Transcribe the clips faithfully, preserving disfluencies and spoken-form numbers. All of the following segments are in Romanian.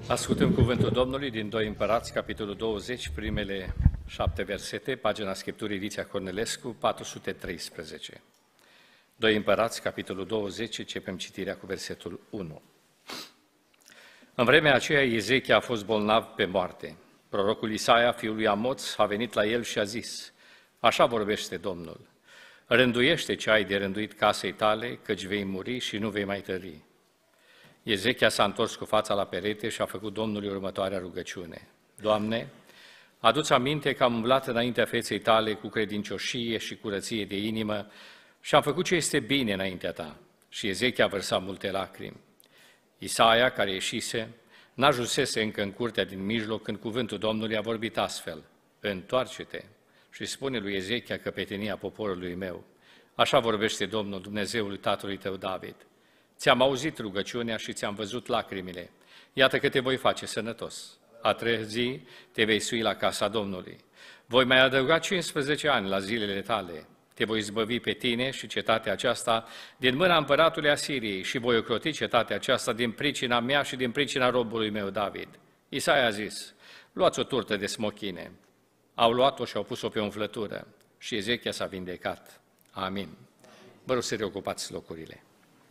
Ascultăm cuvântul Domnului din doi Împărați, capitolul douăzeci, primele șapte versete, pagina Scripturii Liția Cornelescu, patru sute treisprezece. doi Împărați, capitolul douăzeci, începem citirea cu versetul unu. În vremea aceea, Ezechia a fost bolnav pe moarte. Prorocul Isaia, fiul lui Amoț, a venit la el și a zis: Așa vorbește Domnul, rânduiește ce ai de rânduit casei tale, căci vei muri și nu vei mai tări. Ezechia s-a întors cu fața la perete și a făcut Domnului următoarea rugăciune: Doamne, adu-ți aminte că am umblat înaintea feței tale cu credincioșie și curăție de inimă și am făcut ce este bine înaintea ta. Și Ezechia a vărsat multe lacrimi. Isaia, care ieșise, n-ajunsese încă în curtea din mijloc când cuvântul Domnului a vorbit astfel: Întoarce-te și spune lui Ezechia căpetenia poporului meu. Așa vorbește Domnul, Dumnezeul tatălui tău David. Ți-am auzit rugăciunea și ți-am văzut lacrimile. Iată că te voi face sănătos. A treia zi te vei sui la casa Domnului. Voi mai adăuga cincisprezece ani la zilele tale. Te voi izbăvi pe tine și cetatea aceasta din mâna împăratului Asiriei și voi ocroti cetatea aceasta din pricina mea și din pricina robului meu David. Isaia a zis: luați o turtă de smochine. Au luat-o și au pus-o pe umflătură și Ezechia s-a vindecat. Amin. Vă rog să reocupați locurile.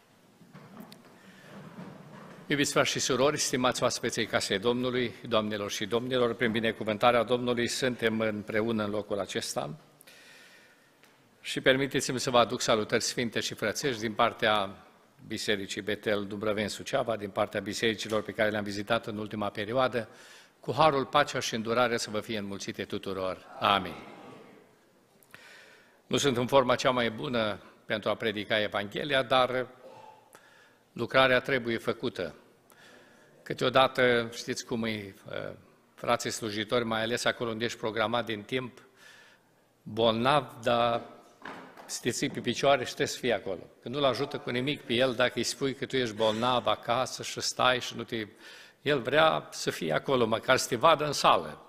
Iubiți frați și surori, stimați oaspeții casei Domnului, doamnelor și domnilor, prin binecuvântarea Domnului suntem împreună în locul acesta și permiteți-mi să vă aduc salutări sfinte și frățești din partea Bisericii Betel Dumbrăveni Suceava, din partea bisericilor pe care le-am vizitat în ultima perioadă, cu harul, pacea și îndurarea să vă fie înmulțite tuturor. Amin. Nu sunt în forma cea mai bună pentru a predica Evanghelia, dar lucrarea trebuie făcută. Câteodată, știți cum e, frații slujitori, mai ales acolo unde ești programat din timp, bolnav, dar știți, pe picioare și trebuie să fii acolo. Că nu-l ajută cu nimic pe el dacă îi spui că tu ești bolnav acasă și stai și nu te... El vrea să fie acolo, măcar să te vadă în sală.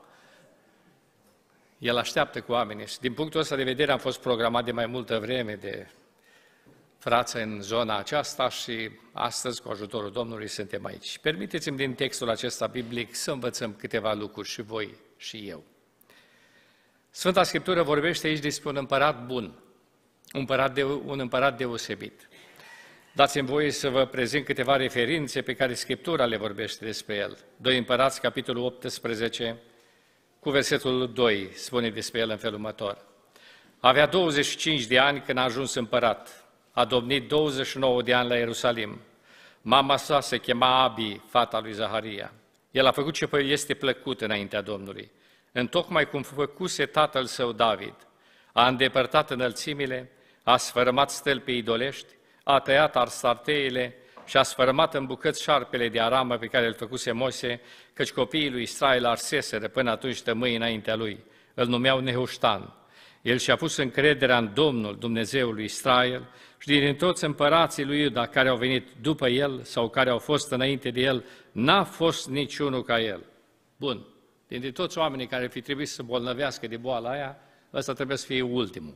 El așteaptă cu oamenii și din punctul ăsta de vedere am fost programat de mai multă vreme de frață în zona aceasta și astăzi, cu ajutorul Domnului, suntem aici. Permiteți-mi din textul acesta biblic să învățăm câteva lucruri și voi și eu. Sfânta Scriptură vorbește aici despre un împărat bun, un împărat, de, un împărat deosebit. Dați-mi voie să vă prezint câteva referințe pe care Scriptura le vorbește despre el. doi Împărați, capitolul optsprezece, cu versetul doi, spune despre el în felul următor. Avea douăzeci și cinci de ani când a ajuns împărat. A domnit douăzeci și nouă de ani la Ierusalim. Mama sa se chema Abi, fata lui Zaharia. El a făcut ce este plăcut înaintea Domnului, întocmai cum făcuse tatăl său David. A îndepărtat înălțimile, a sfărâmat stâlpii idolești, a tăiat arsarteile și a sfărâmat în bucăți șarpele de aramă pe care îl făcuse Moise, căci copiii lui Israel arseseră până atunci tămâi înaintea lui. Îl numeau Nehuștan. El și-a pus încrederea în Domnul, Dumnezeul lui Israel, și din toți împărații lui Iuda care au venit după el sau care au fost înainte de el, n-a fost niciunul ca el. Bun, dintre toți oamenii care ar fi trebuit să bolnăvească de boala aia, ăsta trebuie să fie ultimul.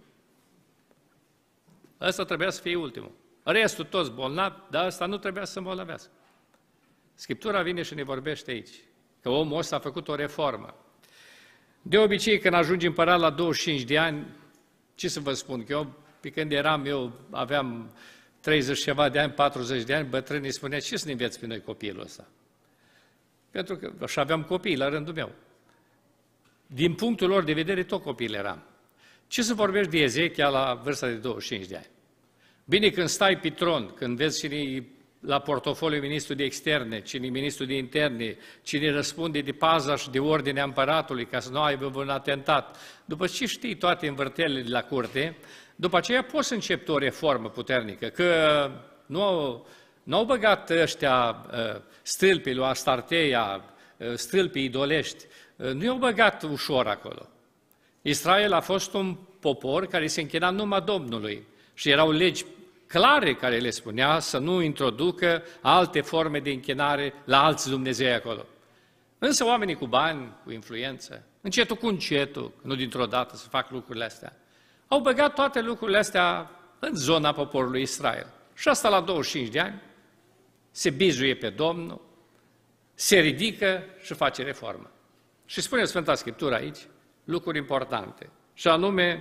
Ăsta trebuia să fie ultimul. Restul toți bolnavi, dar ăsta nu trebuia să se îmbolnăvească. Scriptura vine și ne vorbește aici, că omul ăsta a făcut o reformă. De obicei, când ajungi împărat la douăzeci și cinci de ani, ce să vă spun, că eu, pe când eram eu, aveam treizeci ceva de ani, patruzeci de ani, bătrânii spunea: ce să ne înveți pe noi copilul ăsta? Pentru că și aveam copii la rândul meu. Din punctul lor de vedere, tot copil eram. Ce să vorbești de Ezechia la vârsta de douăzeci și cinci de ani? Bine, când stai pe tron, când vezi cine la portofoliu ministru de externe, cine ministru de interne, cine răspunde de paza și de ordinea împăratului ca să nu aibă un atentat. După ce știi toate învârtelele de la curte, după aceea poți să începi o reformă puternică, că nu au, nu au băgat ăștia stâlpii lui Astarteia, stâlpii idolești, nu i-au băgat ușor acolo. Israel a fost un popor care se închina numai Domnului și erau legi clare care le spunea să nu introducă alte forme de închinare la alți Dumnezei acolo. Însă oamenii cu bani, cu influență, încetul cu încetul, nu dintr-o dată să fac lucrurile astea, au băgat toate lucrurile astea în zona poporului Israel. Și asta la douăzeci și cinci de ani, se bizuie pe Domnul, se ridică și face reformă. Și spune Sfânta Scriptură aici lucruri importante, și anume,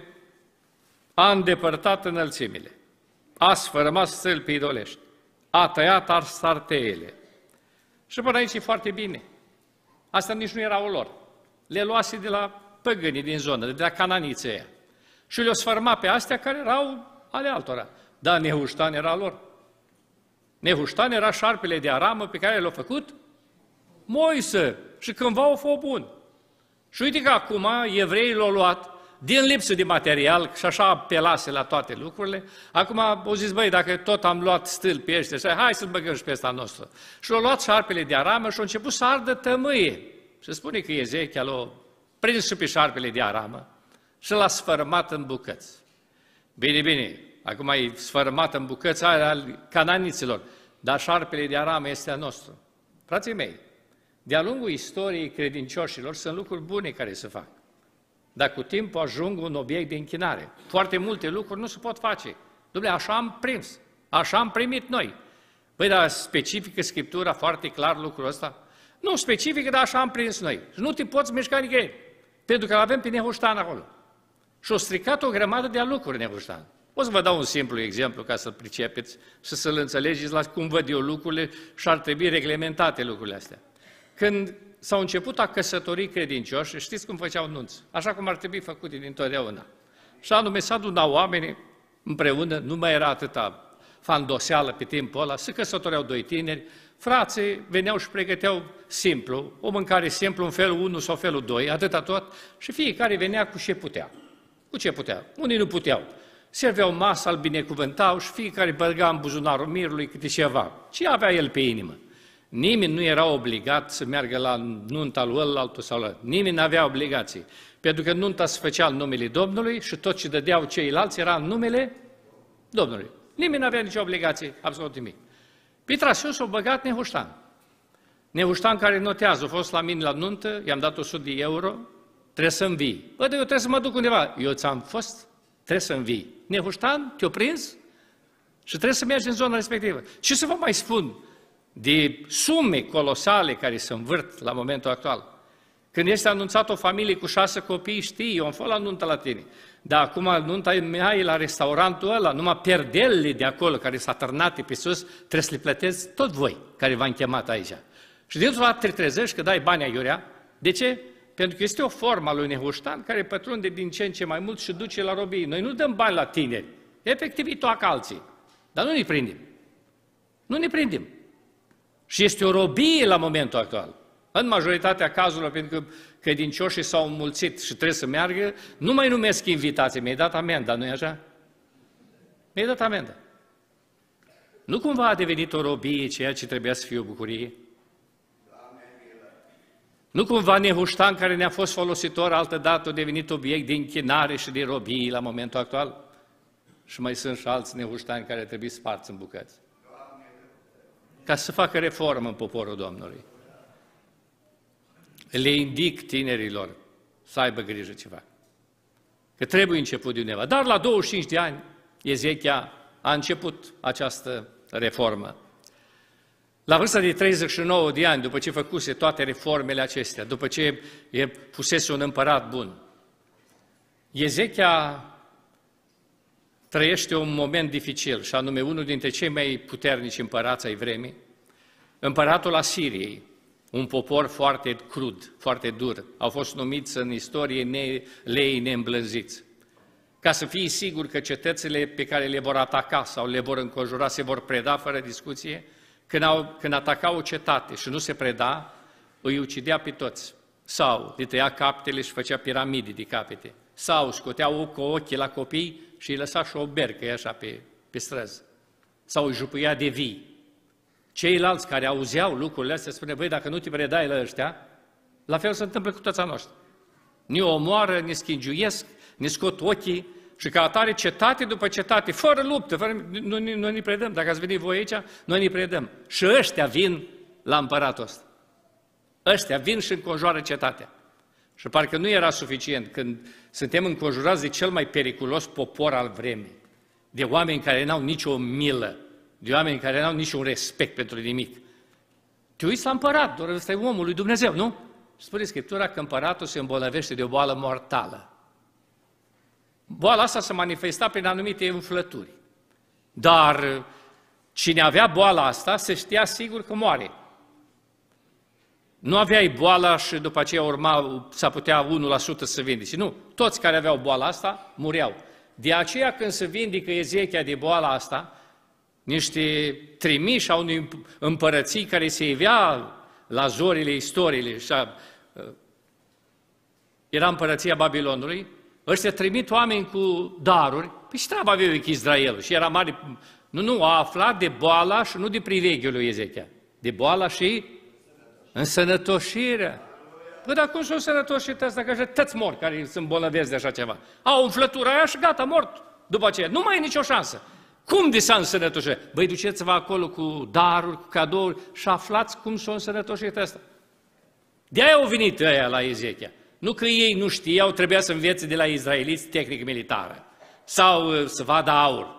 a îndepărtat înălțimile, a sfărâmat stâlpii idolești, a tăiat arsarteele. Și până aici e foarte bine. Asta nici nu erau lor. Le luase de la păgânii din zonă, de la cananiții aia. Și le-o sfărma pe astea care erau ale altora. Dar Nehuștan era lor. Nehuștan era șarpele de aramă pe care l-a făcut Moise. Și cândva o fost bun. Și uite că acum evreii l-au luat din lipsă de material și așa apelase la toate lucrurile. Acum au zis, băi, dacă tot am luat stâlpii ăștia, hai să-l băgăm și pe ăsta nostru. Și l-au luat șarpele de aramă și au început să ardă tămâie. Și spune că Ezechia l-a prins și pe șarpele de aramă și l-a sfărâmat în bucăți. Bine, bine, acum e sfărâmat în bucăți aia al cananiților, dar șarpele de aramă este a nostru. Frații mei, de-a lungul istoriei credincioșilor sunt lucruri bune care se fac. Dar cu timpul ajung un obiect de închinare. Foarte multe lucruri nu se pot face. Dom'le, așa am prins, așa am primit noi. Păi, dar specifică Scriptura foarte clar lucrul ăsta? Nu specifică, dar așa am prins noi. Și nu te poți mișca nicăieri, pentru că avem pe Nehuștan acolo. Și o stricat o grămadă de lucruri Nehuștan. O să vă dau un simplu exemplu ca să-l pricepeți și să-l înțelegeți la cum văd eu lucrurile și ar trebui reglementate lucrurile astea. Când s-au început a căsători credincioși, știți cum făceau nunți, așa cum ar trebui făcute dintotdeauna. Și anume s-a adunau oamenii împreună, nu mai era atâta fandoseală pe timpul ăla, se căsătoreau doi tineri, frații veneau și pregăteau simplu, o mâncare simplu, în felul unu sau felul doi, atâta tot, și fiecare venea cu ce putea. Cu ce putea? Unii nu puteau. Serveau masa, îl binecuvântau și fiecare băga în buzunarul mirului câte ceva. Ce avea el pe inimă? Nimeni nu era obligat să meargă la nunta lui ălaltul sau la... Nimeni nu avea obligații. Pentru că nunta se făcea în numele Domnului și tot ce dădeau ceilalți era în numele Domnului. Nimeni nu avea nicio obligație, absolut nimic. Pitrasiu s-a băgat Nehuștan. Nehuștan care notează, a fost la mine la nuntă, i-am dat o sută de euro, trebuie să învii. Bă, eu trebuie să mă duc undeva. Eu ți-am fost, trebuie să învii. Nehuștan, te-o prins și trebuie să mergi în zona respectivă. Ce să vă mai spun de sume colosale care se învârt la momentul actual? Când este anunțat o familie cu șase copii, știi, eu am fost la nuntă la tine, dar acum nunta mea e la restaurantul ăla, numai perdelele de acolo care s-a târnat pe sus, trebuie să le plăteți tot voi care v-am chemat aici. Și dintr-o dată te trezești că dai bani aiurea. De ce? Pentru că este o formă a lui Nehuștan care pătrunde din ce în ce mai mult și duce la robii. Noi nu dăm bani la tineri, efectiv îi toacă alții, dar nu ne prindem. Nu ne prindem. Și este o robie la momentul actual. În majoritatea cazurilor, pentru că credincioșii s-au înmulțit și trebuie să meargă, nu mai numesc invitații, mi-ai dat amenda, nu-i așa? Mi-ai dat amenda. Nu cumva a devenit o robie ceea ce trebuia să fie o bucurie? Nu cumva Nehuștan, care ne-a fost folositor altădată, a devenit obiect de închinare și de robie la momentul actual? Și mai sunt și alți Nehuștani care trebuie sparți în bucăți. Ca să facă reformă în poporul Domnului. Le indic tinerilor să aibă grijă ce fac. Că trebuie început de undeva. Dar la douăzeci și cinci de ani, Ezechia a început această reformă. La vârsta de treizeci și nouă de ani, după ce făcuse toate reformele acestea, după ce fusese un împărat bun, Ezechia trăiește un moment dificil, și anume unul dintre cei mai puternici împărați ai vremii, împăratul Asiriei, un popor foarte crud, foarte dur. Au fost numiți în istorie ne, lei neîmblânziți. Ca să fie sigur că cetățile pe care le vor ataca sau le vor înconjura se vor preda fără discuție, când, au, când atacau o cetate și nu se preda, îi ucidea pe toți. Sau le tăia capetele și făcea piramide de capete. Sau scoteau cu ochii la copii și îi lăsa și o bercă așa pe, pe străzi. Sau îi jupâia de vii. Ceilalți care auzeau lucrurile astea spune, băi, dacă nu te predai la ăștia, la fel se întâmplă cu toți a noștri. Ne omoară, ne schingiuiesc, ne scot ochii și ca atare cetate după cetate, fără luptă, fără, nu, nu, nu ne predăm. Dacă ați venit voi aici, noi ne predăm. Și ăștia vin la împăratul ăsta. Ăștia vin și înconjoară cetatea. Și parcă nu era suficient când suntem înconjurați de cel mai periculos popor al vremii, de oameni care n-au nicio milă, de oameni care n-au niciun respect pentru nimic. Te uiți la împărat, doar ăsta e omul lui Dumnezeu, nu? Spune Scriptura că împăratul se îmbolnăvește de o boală mortală. Boala asta se manifesta prin anumite umflături. Dar cine avea boala asta se știa sigur că moare. Nu aveai boala și după aceea urma, s-a putea unu la sută să vindece. Nu, toți care aveau boala asta mureau. De aceea când se vindică Ezechia de boala asta, niște trimiși au unui împărății care se ivea la zorile istoriile, și a, era împărăția Babilonului, ăștia trimit oameni cu daruri, păi și treaba aveau cu Israelul și era mare, nu, nu, a aflat de boala și nu de priveghiul lui Ezechia, de boala și însănătoșirea. Păi, dar cum s-o însănătoșit ăsta, că așa tăți mor care se îmbolnăvesc de așa ceva? Au umflătura aia și gata, mort. După aceea, nu mai e nicio șansă. Cum de s-a însănătoșit? Băi, duceți-vă acolo cu daruri, cu cadouri și aflați cum s-o însănătoșit ăsta. De-aia au venit ăia la Ezechia. Nu că ei nu știau, trebuia să învețe de la izraeliți tehnică militară sau să vadă aur.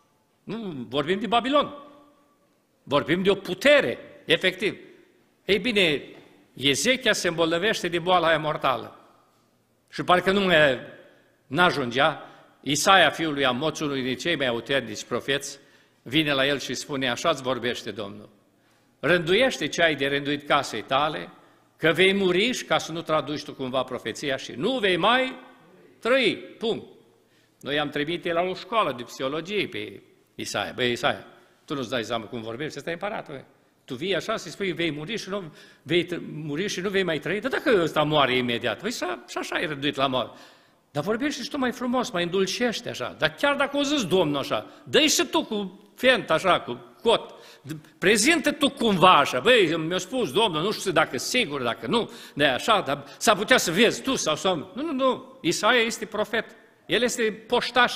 Nu, vorbim de Babilon. Vorbim de o putere, efectiv. Ei bine, Ezechia se îmbolnăvește de boala aia mortală. Și parcă nu mai n-ajungea, Isaia, fiul lui Amoț, unul din cei mai auternici profeți, vine la el și spune, așa-ți vorbește Domnul. Rânduiește ce ai de rânduit casei tale, că vei muri și ca să nu traduci tu cumva profeția și nu vei mai trăi. Punct. Noi am trimite la o școală de psihologie pe Isaia. Băi, Isaia, tu nu-ți dai seama cum vorbești, ăsta e împăratul. Tu vii așa să-i spui, vei muri și nu vei muri și nu vei mai trăi, dar dacă ăsta moare imediat, păi și așa e rânduit la moarte. Dar vorbești și tu mai frumos, mai îndulcești așa. Dar chiar dacă o zis Domnul așa, dă-i și tu cu fent așa, cu cot. Prezintă tu cumva așa. Băi, mi-a spus Domnul, nu știu dacă sigur, dacă nu, de așa, dar s-ar putea să vezi tu sau să... Nu, nu, nu. Isaia este profet. El este poștaș.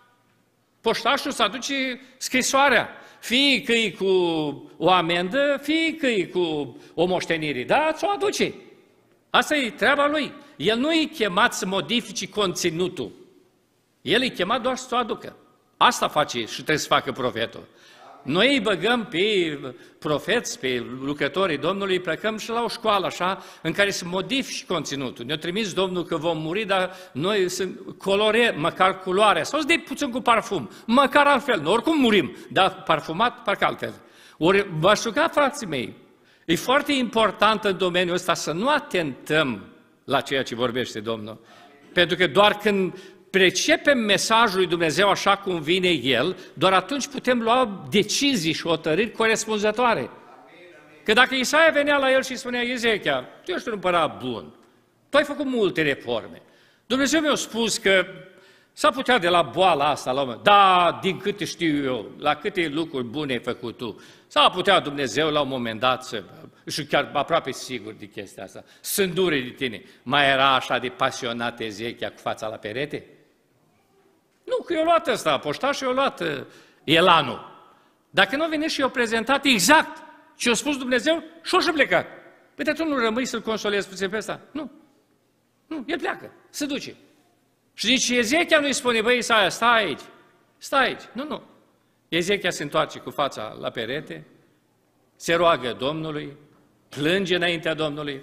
Poștașul să aduce scrisoarea. Fie că e cu o amendă, fie că e cu o moștenire. Da, ți-o aduce. Asta e treaba lui. El nu e chemat să modifice conținutul. El e chemat doar să o aducă. Asta face și trebuie să facă profetul. Noi îi băgăm pe profeți, pe lucrătorii Domnului, plecăm și la o școală așa, în care să modifici conținutul. Ne-a trimis Domnul că vom muri, dar noi să colore, măcar culoarea, sau să dai puțin cu parfum, măcar altfel, nu, oricum murim, dar parfumat, parcă altfel. Ori v-aș ruga, frații mei, e foarte important în domeniul ăsta să nu atentăm la ceea ce vorbește Domnul. Pentru că doar când precepem mesajul lui Dumnezeu așa cum vine El, doar atunci putem lua decizii și hotărâri corespunzătoare. Că dacă Isaia venea la el și spunea, Ezechia, tu ești un împărat bun, tu ai făcut multe reforme. Dumnezeu mi-a spus că s-a putea de la boala asta la moment. Da, din câte știu eu, la câte lucruri bune ai făcut tu, s-a putea Dumnezeu la un moment dat să, și chiar aproape sigur de chestia asta, să îndure de tine. Mai era așa de pasionat Ezechia cu fața la perete? Nu, că i-a luat ăsta, poștașul i-a luat uh, elanul. Dacă nu vine și i-a prezentat exact ce a spus Dumnezeu, și-o și plecat. Păi de tu nu rămâi să-l consolezi puțin pe ăsta? Nu. Nu, el pleacă, se duce. Și nici Ezechia nu-i spune, băi, Isaia, stai aici, stai aici. Nu, nu. Ezechia se întoarce cu fața la perete, se roagă Domnului, plânge înaintea Domnului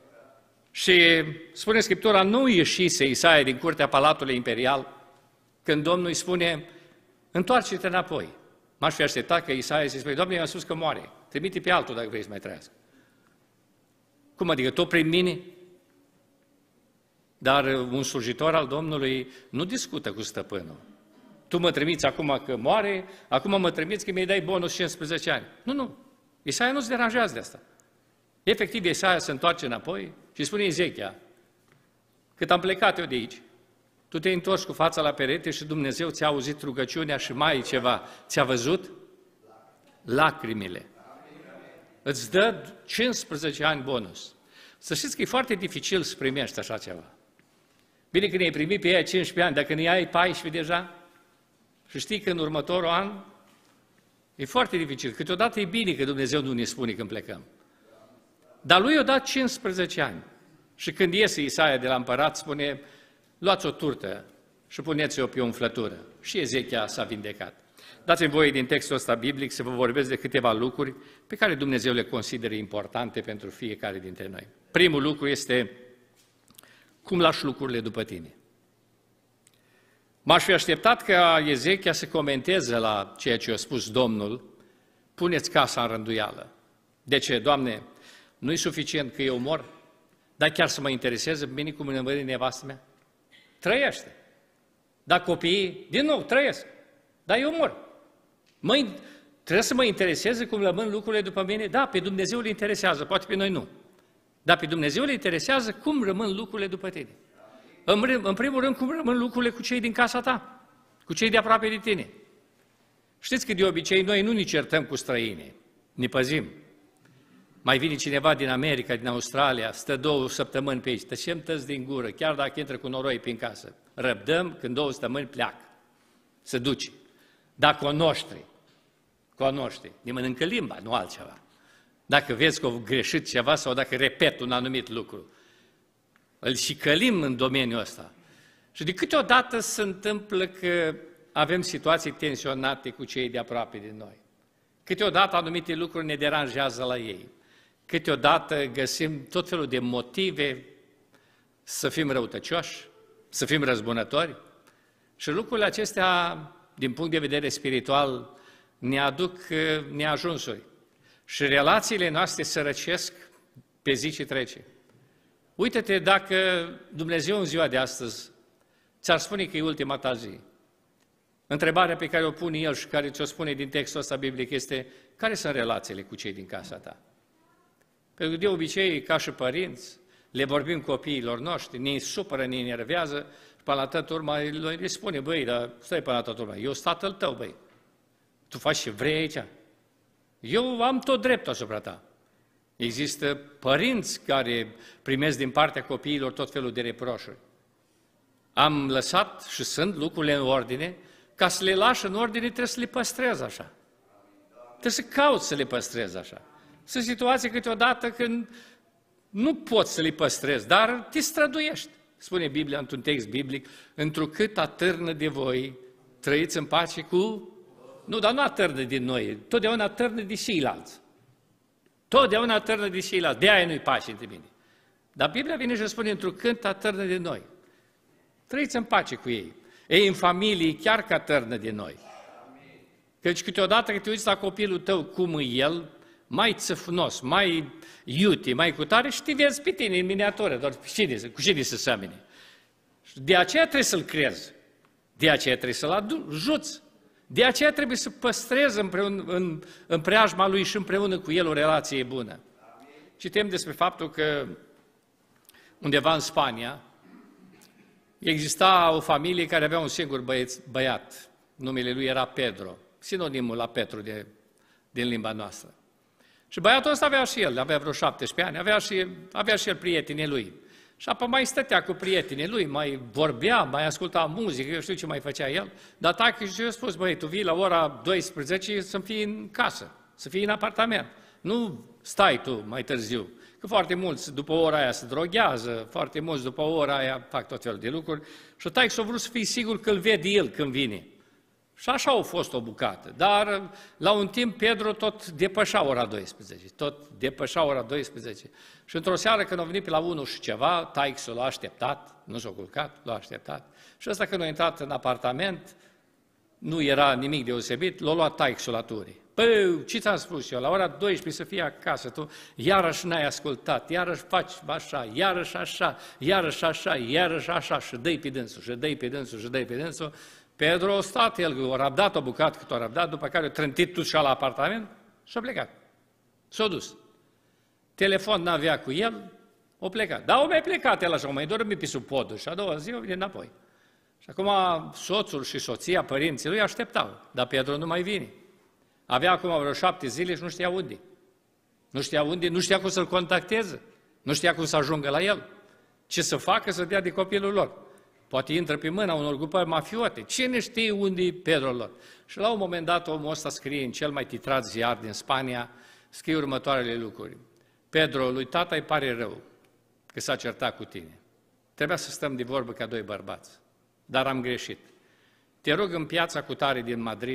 și spune Scriptura, nu ieșise Isaia din curtea Palatului Imperial, când Domnul îi spune, întoarce-te înapoi. M-aș fi așteptat că Isaia să-i spune, Doamne, i-am spus că moare, trimite pe altul dacă vrei să mai trăiască. Cum adică, tot prin mine? Dar un slujitor al Domnului nu discută cu stăpânul. Tu mă trimiți acum că moare, acum mă trimiți că mi-ai dai bonus cincisprezece ani. Nu, nu. Isaia nu se deranjează de asta. Efectiv, Isaia se întoarce înapoi și spune Ezechia, cât am plecat eu de aici, tu te-ai întors cu fața la perete și Dumnezeu ți-a auzit rugăciunea și mai ceva. Ți-a văzut? Lacrimile. Îți dă cincisprezece ani bonus. Să știți că e foarte dificil să primești așa ceva. Bine că ne-ai primit pe ea cincisprezece ani, dacă ne ai paisprezece deja, și știi că în următorul an e foarte dificil. Câteodată e bine că Dumnezeu nu ne spune când plecăm. Dar lui i-a dat cincisprezece ani. Și când iese Isaia de la împărat, spune, luați o turtă și puneți-o pe o umflătură. Și Ezechia s-a vindecat. dați-mi voie din textul ăsta biblic să vă vorbesc de câteva lucruri pe care Dumnezeu le consideră importante pentru fiecare dintre noi. Primul lucru este cum lași lucrurile după tine. M-aș fi așteptat ca Ezechia să comenteze la ceea ce a spus Domnul, puneți casa în rânduială. De ce, Doamne, nu-i suficient că eu mor, dar chiar să mă intereseze pe mine cum îmi învăț nevastă mea? Trăiește. Dar copiii, din nou, trăiesc. Dar eu mor. Mă, trebuie să mă intereseze cum rămân lucrurile după mine? Da, pe Dumnezeu le interesează, poate pe noi nu. Dar pe Dumnezeu le interesează cum rămân lucrurile după tine. În, în primul rând, cum rămân lucrurile cu cei din casa ta, cu cei de aproape de tine. Știți că de obicei noi nu ne certăm cu străinii, ne păzim. Mai vine cineva din America, din Australia, stă două săptămâni pe aici, tăcem tăți din gură, chiar dacă intră cu noroi prin casă. Răbdăm, când două săptămâni pleacă, se duce. Dacă o noștri, cu o noștri, ne mănâncă limba, nu altceva. Dacă vezi că au greșit ceva sau dacă repet un anumit lucru, îl și călim în domeniul ăsta. Și de câteodată se întâmplă că avem situații tensionate cu cei de aproape de noi. Câteodată anumite lucruri ne deranjează la ei. Câteodată găsim tot felul de motive să fim răutăcioși, să fim răzbunători. Și lucrurile acestea, din punct de vedere spiritual, ne aduc neajunsuri. Și relațiile noastre se răcesc pe zi ce trece. Uită-te dacă Dumnezeu în ziua de astăzi ți-ar spune că e ultima ta zi. Întrebarea pe care o pune El și care ți-o spune din textul ăsta biblic este: care sunt relațiile cu cei din casa ta? Pentru că de obicei, ca și părinți, le vorbim copiilor noștri, ne supără, ne enervează și până la toată urma le spune: băi, dar stai până la toată urma, eu sunt tatăl tău, băi, tu faci ce vrei aici? Eu am tot dreptul asupra ta. Există părinți care primesc din partea copiilor tot felul de reproșuri. Am lăsat și sunt lucrurile în ordine, ca să le lași în ordine trebuie să le păstrez așa. Trebuie să cauți să le păstrez așa. Sunt situații câteodată când nu poți să le păstrezi, dar te străduiești. Spune Biblia într-un text biblic: întrucât atârnă de voi, trăiți în pace cu... Nu, dar nu atârnă din noi, totdeauna atârnă de ceilalți. Totdeauna atârnă de ceilalți, de aia nu-i pace între mine. Dar Biblia vine și spune: întrucât atârnă de noi, trăiți în pace cu ei. Ei, în familie, chiar că atârnă de noi. Căci câteodată când te uiți la copilul tău cum e el, mai țăfnos, mai iute, mai cutare, și te vezi pe tine în miniatură, doar cu cine, cu cine să semene. De aceea trebuie să-l crezi, de aceea trebuie să-l ajuți, de aceea trebuie să păstrezi împreună, în, în preajma lui și împreună cu el o relație bună. Citim despre faptul că undeva în Spania exista o familie care avea un singur băieț, băiat, numele lui era Pedro, sinonimul la Petru de, din limba noastră. Și băiatul ăsta avea și el, avea vreo șaptesprezece ani, avea și, avea și el prietenii lui. Și apoi mai stătea cu prietenii lui, mai vorbea, mai asculta muzică, eu știu ce mai făcea el, dar taică și eu a spus: băi, tu vii la ora douăsprezece să fii în casă, să fii în apartament, nu stai tu mai târziu. Că foarte mulți după ora aia se droghează, foarte mulți după ora aia fac tot felul de lucruri și taică s-a vrut să fie sigur că îl vede el când vine. Și așa a fost o bucată, dar la un timp Pedro tot depășea ora douăsprezece, tot depășea ora douăsprezece. Și într-o seară când a venit pe la unu și ceva, taică-sul l-a așteptat, nu s-a culcat, l-a așteptat. Și ăsta când a intrat în apartament, nu era nimic deosebit, l-a luat taică-sul la turi. Păi, ce ți-am spus eu? La ora douăsprezece să fii acasă, tu iarăși n-ai ascultat, iarăși faci așa, iarăși așa, iarăși așa, iarăși așa, și dă-i pe dânsul, și dă-i pe dânsul, și dă-i pe dânsul. Pedro a stat, el a răbdat o bucată cât a răbdat, după care a trântit ușa la apartament și a plecat. S-a dus. Telefon n-avea cu el, a plecat. Dar a mai plecat el așa, a mai dormit pe sub podul și a doua zi a venit înapoi. Și acum soțul și soția, părinții lui, așteptau, dar Pedro nu mai vine. Avea acum vreo șapte zile și nu știa unde. Nu știa unde, nu știa cum să-l contacteze, nu știa cum să ajungă la el. Ce să facă să dea de copilul lor. Poate intră pe mâna unor grupări mafiote. Cine știe unde e Pedro lor? Și la un moment dat omul ăsta scrie în cel mai titrat ziar din Spania, scrie următoarele lucruri. Pedro, lui tata îi pare rău că s-a certat cu tine. Trebuia să stăm de vorbă ca doi bărbați, dar am greșit. Te rog în piața cutare din Madrid,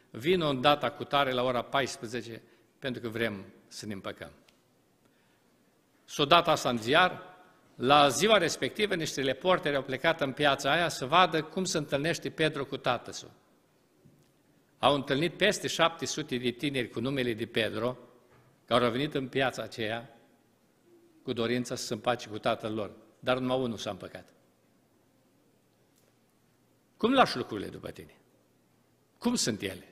vină în data cu tare la ora paisprezece, pentru că vrem să ne împăcăm. S-o dat asta în ziar, la ziua respectivă niște reporteri au plecat în piața aia să vadă cum se întâlnește Pedro cu tatăl său. Au întâlnit peste șapte sute de tineri cu numele de Pedro, care au venit în piața aceea cu dorința să se împace cu tatăl lor, dar numai unul s-a împăcat. Cum lași lucrurile după tine? Cum sunt ele?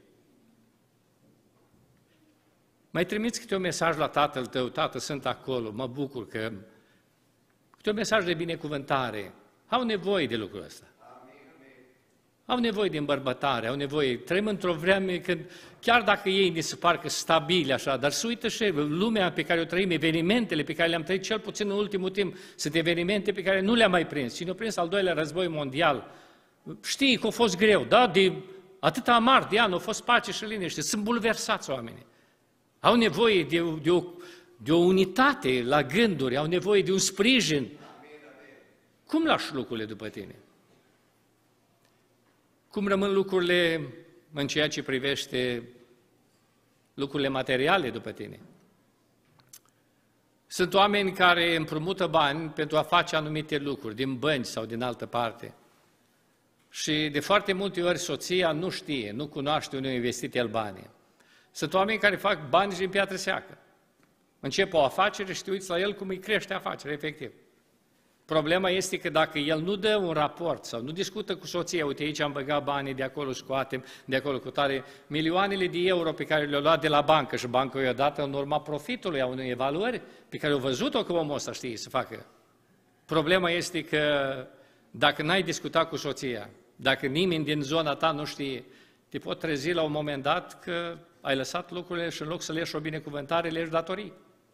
Mai trimiți câte un mesaj la tatăl tău, tată, sunt acolo, mă bucur că... Câte un mesaj de binecuvântare. Au nevoie de lucrul ăsta. Au nevoie de îmbărbătare, au nevoie... Trăim într-o vreme când, chiar dacă ei ne se parcă stabili așa, dar să uită și lumea pe care o trăim, evenimentele pe care le-am trăit, cel puțin în ultimul timp, sunt evenimente pe care nu le-am mai prins. Cine a prins al doilea război mondial, știi că a fost greu, da? De atâta amar de ani, a fost pace și liniște, sunt bulversați oamenii. Au nevoie de, de, o, de o unitate la gânduri, au nevoie de un sprijin. Cum lași lucrurile după tine? Cum rămân lucrurile în ceea ce privește lucrurile materiale după tine? Sunt oameni care împrumută bani pentru a face anumite lucruri, din bănci sau din altă parte. Și de foarte multe ori soția nu știe, nu cunoaște unde a investit el banii. Sunt oameni care fac bani din piatră seacă. Încep o afacere și te uiți la el cum îi crește afacerea, efectiv. Problema este că dacă el nu dă un raport sau nu discută cu soția, uite aici am băgat banii, de acolo scoatem, de acolo cu tare, milioanele de euro pe care le-au luat de la bancă și banca i-a dat în urma profitului, a unei evaluări pe care au văzut-o că omul ăsta știe să facă. Problema este că dacă n-ai discutat cu soția, dacă nimeni din zona ta nu știe, te pot trezi la un moment dat că ai lăsat lucrurile și în loc să le ieși o binecuvântare, le ieși datorii.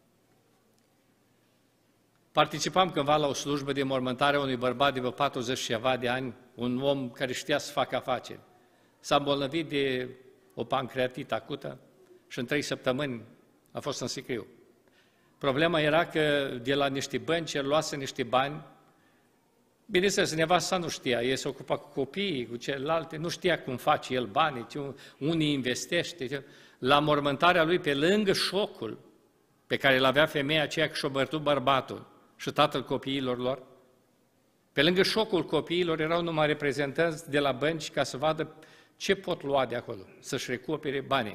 Participam cândva la o slujbă de mormântare a unui bărbat de vreo patruzeci și ceva de ani, un om care știa să facă afaceri. S-a îmbolnăvit de o pancreatită acută și în trei săptămâni a fost în sicriu. Problema era că de la niște bănci el luase niște bani. Bineînțeles, nevasta nu știa, el se ocupa cu copiii, cu celelalte, nu știa cum face el banii, unii investește. La mormântarea lui, pe lângă șocul pe care îl avea femeia aceea că și-o bărtut bărbatul și tatăl copiilor lor, pe lângă șocul copiilor erau numai reprezentanți de la bănci ca să vadă ce pot lua de acolo, să-și recupere banii.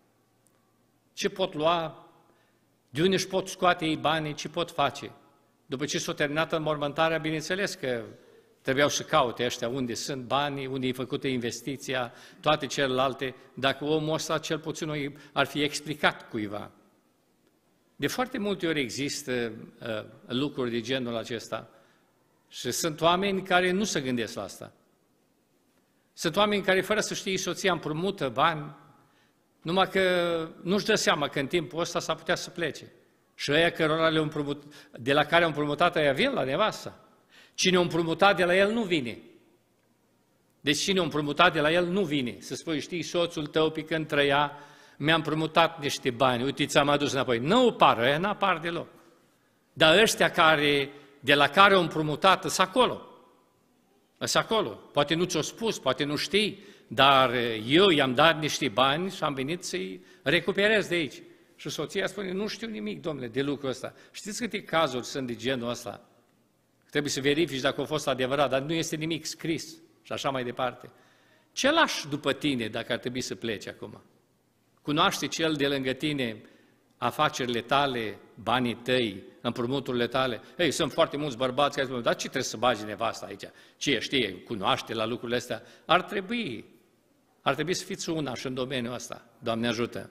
Ce pot lua, de unde își pot scoate ei banii, ce pot face. După ce s-a terminat înmormântarea, bineînțeles că trebuiau să caute ăștia unde sunt banii, unde e făcută investiția, toate celelalte, dacă omul ăsta cel puțin ar fi explicat cuiva. De foarte multe ori există uh, lucruri de genul acesta și sunt oameni care nu se gândesc la asta. Sunt oameni care, fără să știe soția, împrumută bani, numai că nu-și dă seama că în timpul ăsta s-ar putea să plece. Și ăia cărora le împrumut, de la care au împrumutat aia vin la nevasta. Cine a împrumutat de la el nu vine. Deci cine a împrumutat de la el nu vine. Să spui, știi, soțul tău pe când trăia, mi-a împrumutat niște bani, uite, ți-am adus înapoi. Nu apar, ăia nu apar deloc. Dar ăștia care, de la care au împrumutat, sunt acolo. Sunt acolo. Poate nu ți-o spus, poate nu știi, dar eu i-am dat niște bani și am venit să-i recuperez de aici. Și soția spune, nu știu nimic, domnule, de lucrul ăsta. Știți câte cazuri sunt de genul ăsta? Trebuie să verifici dacă a fost adevărat, dar nu este nimic scris și așa mai departe. Ce lași după tine dacă ar trebui să pleci acum? Cunoaște cel de lângă tine afacerile tale, banii tăi, împrumuturile tale? Ei, sunt foarte mulți bărbați care spun, dar ce trebuie să bagi nevasta aici? Ce știe, cunoaște la lucrurile astea? Ar trebui, ar trebui să fiți una și în domeniul ăsta. Doamne ajută!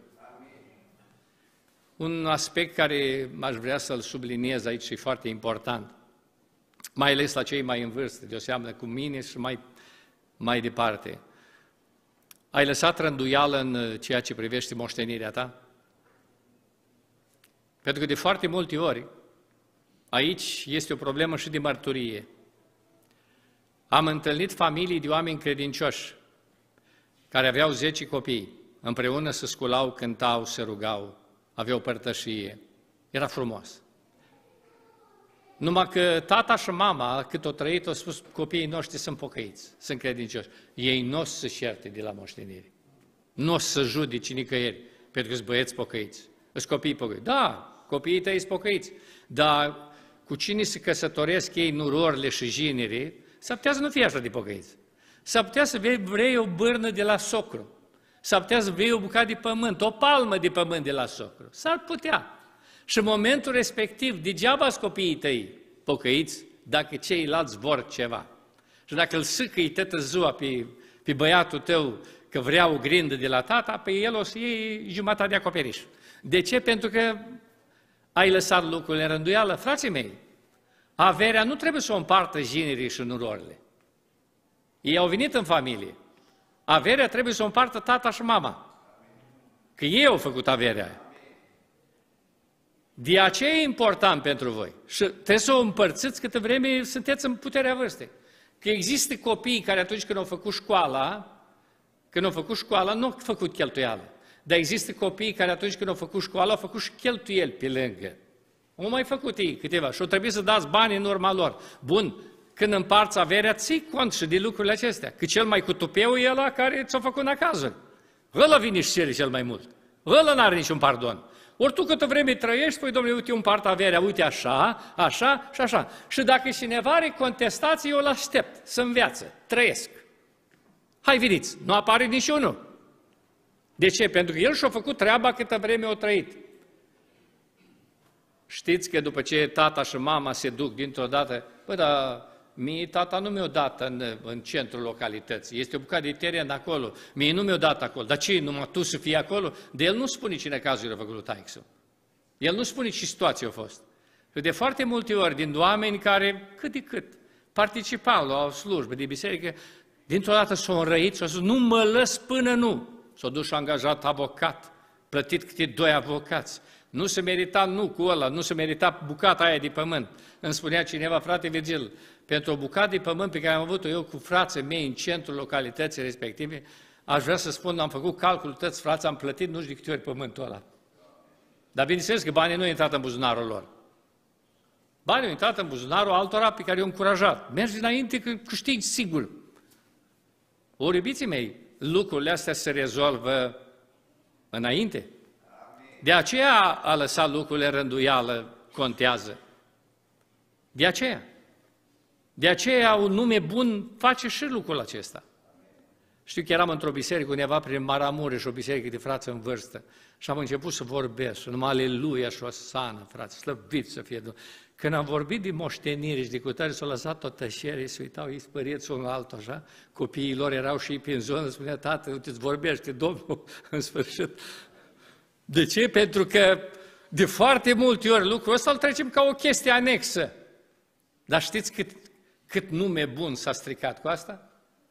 Un aspect care aș vrea să-l subliniez aici și foarte important, mai ales la cei mai în vârstă, deoseamnă cu mine și mai, mai departe. Ai lăsat rânduială în ceea ce privește moștenirea ta? Pentru că de foarte multe ori, aici este o problemă și de mărturie. Am întâlnit familii de oameni credincioși, care aveau zece copii, împreună se sculau, cântau, se rugau, aveau părtășie. Era frumos. Numai că tata și mama, cât o trăit, au spus, copiii noștri sunt pocăiți, sunt credincioși. Ei nu o să-și ierte de la moștenire. Nu o să judeci nicăieri, pentru că sunt băieți pocăiți, sunt copii pocăiți. Da, copiii tăi sunt pocăiți, dar cu cine se căsătoresc ei, nurorile și jinerii, s-ar putea să nu fie așa de pocăiți. S-ar putea să vrei o bârnă de la socru, s-ar putea să vrei o bucată de pământ, o palmă de pământ de la socru, s-ar putea. Și în momentul respectiv, degeaba sunt copiii tăi pocăiți, dacă ceilalți vor ceva. Și dacă îl sâcăi toată ziua pe, pe băiatul tău că vrea o grindă de la tata, pe el o să iei jumătate de acoperiș. De ce? Pentru că ai lăsat lucrurile în rânduială. Frații mei, averea nu trebuie să o împartă jinerii și nurorile. Ei au venit în familie. Averea trebuie să o împartă tata și mama. Că ei au făcut averea aia. De aceea e important pentru voi. Și trebuie să o împărțiți câtă vreme sunteți în puterea vârstei. Că există copii care atunci când au făcut școala, când au făcut școala, nu au făcut cheltuială. Dar există copii care atunci când au făcut școala, au făcut și cheltuieli pe lângă. Au mai făcut ei câteva și au trebuit să dați bani în urma lor. Bun, când împarți averea, ții cont și de lucrurile acestea. Că cel mai cu tupeu e ăla care ți-a făcut nacazuri. Ăla vine și cere cel mai mult. Ăla n-are niciun pardon. Ori tu câtă vreme trăiești, păi, domnule, uite, eu împart averea, uite așa, așa și așa. Și dacă cineva are contestații, eu îl aștept să înveață, trăiesc. Hai, veniți, nu apare niciunul. De ce? Pentru că el și-a făcut treaba câtă vreme o trăit. Știți că după ce tata și mama se duc dintr-o dată, bă, dar mie tata nu mi-o dat în, în centrul localității, este o bucată de teren acolo, mie nu mi-o dat acolo, dar ce, numai tu să fii acolo? De el nu spune cine cazul a făcut lui taică-su. El nu spune ce situație a fost. Și de foarte multe ori, din oameni care, cât de cât, participau la o slujbă de biserică, dintr-o dată s-au înrăit și au spus, nu mă lăs până nu. S-au dus și angajat avocat, plătit câte doi avocați. Nu se merita nu cu ăla, nu se merita bucata aia de pământ. Îmi spunea cineva, frate Virgil, pentru o bucată de pământ pe care am avut-o eu cu frații mei în centrul localității respective, aș vrea să spun, am făcut calculul tăți frați, am plătit nu știu de câte ori pământul ăla. Dar bineînțeles că banii nu au intrat în buzunarul lor. Banii au intrat în buzunarul altora pe care i-au încurajat. Mergi înainte că câștigi sigur. Ori, iubiții mei, lucrurile astea se rezolvă înainte. De aceea a lăsat lucrurile în rânduială, contează. De aceea. De aceea un nume bun face și lucrul acesta. Știu că eram într-o biserică undeva prin Maramureș, o biserică de frați în vârstă, și am început să vorbesc, și numai aleluia și osană, frați, slăvit să fie Domnul. Când am vorbit de moștenire și de cutare, s-au lăsat o tăcere, se uitau, îi spăriți unul altul, așa, copiii lor erau și ei prin zonă, spunea, tată, uite-ți vorbește Domnul în sfârșit. De ce? Pentru că de foarte multe ori lucrul ăsta îl trecem ca o chestie anexă. Dar știți cât, cât nume bun s-a stricat cu asta?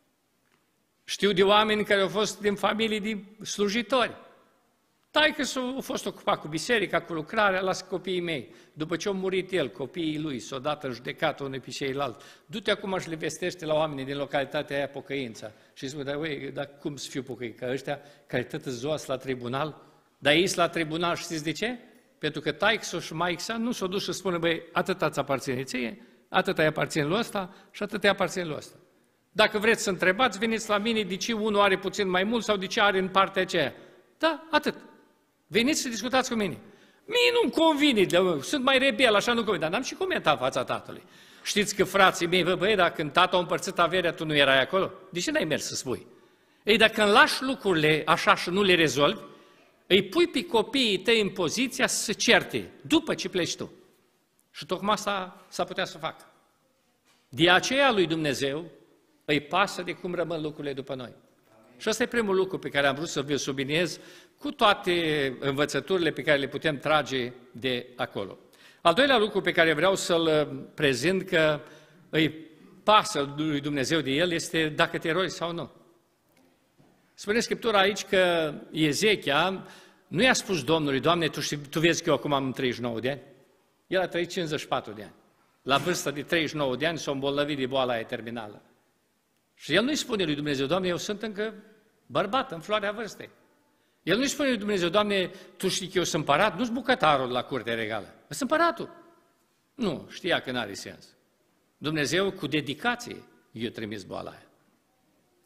Știu de oameni care au fost din familii de slujitori. Taică-s-a fost ocupat cu biserica, cu lucrarea, lasă copiii mei. După ce a murit el, copiii lui s-au dat în judecată unul pe ceilalți. Du-te acum și le vestește la oamenii din localitatea aia pocăința. Și spune, dar, uei, dar cum să fiu pocăit? Ca ăștia care tătă ziua la tribunal? Dar ei la tribunal, știți de ce? Pentru că taică-s și maică nu s-au dus și spune, băi, atâta ți aparține ție, atâta îi aparține lui ăsta și atâta îi aparține lui ăsta. Dacă vreți să întrebați, veniți la mine de ce unul are puțin mai mult sau de ce are în partea aceea. Da, atât. Veniți să discutați cu mine. Mie nu-mi convine, sunt mai rebel, așa nu convine, dar n-am și comentat în fața tatălui. Știți că frații mei, bă, băi, dacă când tata a împărțit averea, tu nu erai acolo? De ce n-ai mers să spui? Ei, dacă îmi lași lucrurile așa și nu le rezolvi, îi pui pe copiii tăi în poziția să certe, după ce pleci tu. Și tocmai asta s-a putea să facă. De aceea lui Dumnezeu îi pasă de cum rămân lucrurile după noi. Și ăsta e primul lucru pe care am vrut să vi-l subliniez cu toate învățăturile pe care le putem trage de acolo. Al doilea lucru pe care vreau să-l prezint că îi pasă lui Dumnezeu de el este dacă te rogi sau nu. Spune Scriptura aici că Ezechia nu i-a spus Domnului, Doamne, tu, știi, tu vezi că eu acum am treizeci și nouă de ani? El a trăit cincizeci și patru de ani. La vârsta de treizeci și nouă de ani s-a îmbolnăvit de boala aia terminală. Și el nu-i spune lui Dumnezeu, Doamne, eu sunt încă bărbat, în floarea vârstei. El nu-i spune lui Dumnezeu, Doamne, tu știi că eu sunt împărat, nu-s bucătarul la curte regală, sunt împăratul. Nu, știa că n-are sens. Dumnezeu, cu dedicație, i-a trimis boala aia.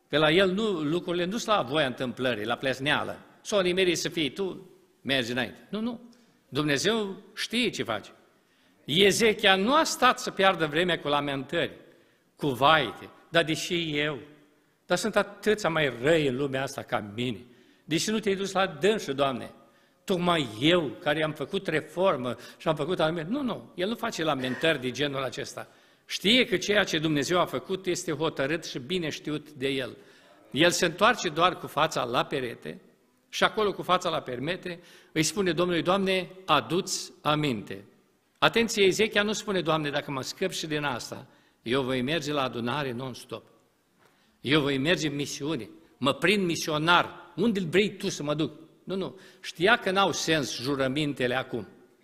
Pe la el nu, lucrurile nu sunt la voia întâmplării, la plesneală. S-o nimerit să fii tu, mergi înainte. Nu, nu. Dumnezeu știe ce face. Ezechia nu a stat să piardă vremea cu lamentări, cu vaite, dar deși eu, dar sunt atâția mai răi în lumea asta ca mine, deși nu te-ai dus la dânsul, Doamne, tocmai eu, care am făcut reformă și am făcut anume. Nu, nu, el nu face lamentări de genul acesta. Știe că ceea ce Dumnezeu a făcut este hotărât și bine știut de el. El se întoarce doar cu fața la perete și acolo cu fața la perete îi spune Domnului, Doamne, adu-ți aminte. Atenție, Ezechia nu spune, Doamne, dacă mă scăp și din asta, eu voi merge la adunare non-stop. Eu voi merge în misiune, mă prind misionar, unde vrei tu să mă duc? Nu, nu, știa că n-au sens jurămintele acum.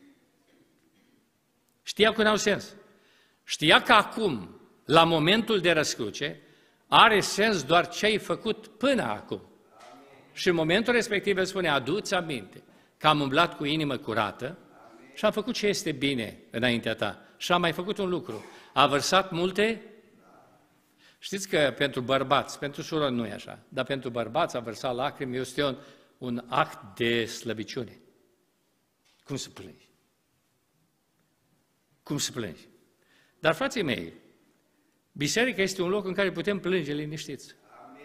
Știa că n-au sens. Știa că acum, la momentul de răscruce, are sens doar ce ai făcut până acum. Și în momentul respectiv el spune, adu-ți aminte că am umblat cu inimă curată și am făcut ce este bine înaintea ta. Și am mai făcut un lucru. A vărsat multe. Știți că pentru bărbați, pentru surori nu e așa, dar pentru bărbați a vărsat lacrimi este un, un act de slăbiciune. Cum să plângi? Cum să plângi? Dar, frații mei, biserica este un loc în care putem plânge liniștiți.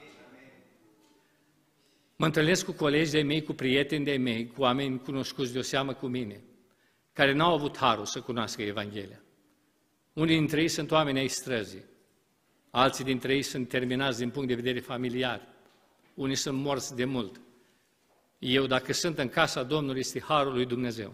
Mă întâlnesc cu colegi de-ai mei, cu prieteni de-ai mei, cu oameni cunoscuți de o seamă cu mine, care n-au avut harul să cunoască Evanghelia. Unii dintre ei sunt oameni ai străzii, alții dintre ei sunt terminați din punct de vedere familiar, unii sunt morți de mult. Eu, dacă sunt în casa Domnului, este harul lui Dumnezeu.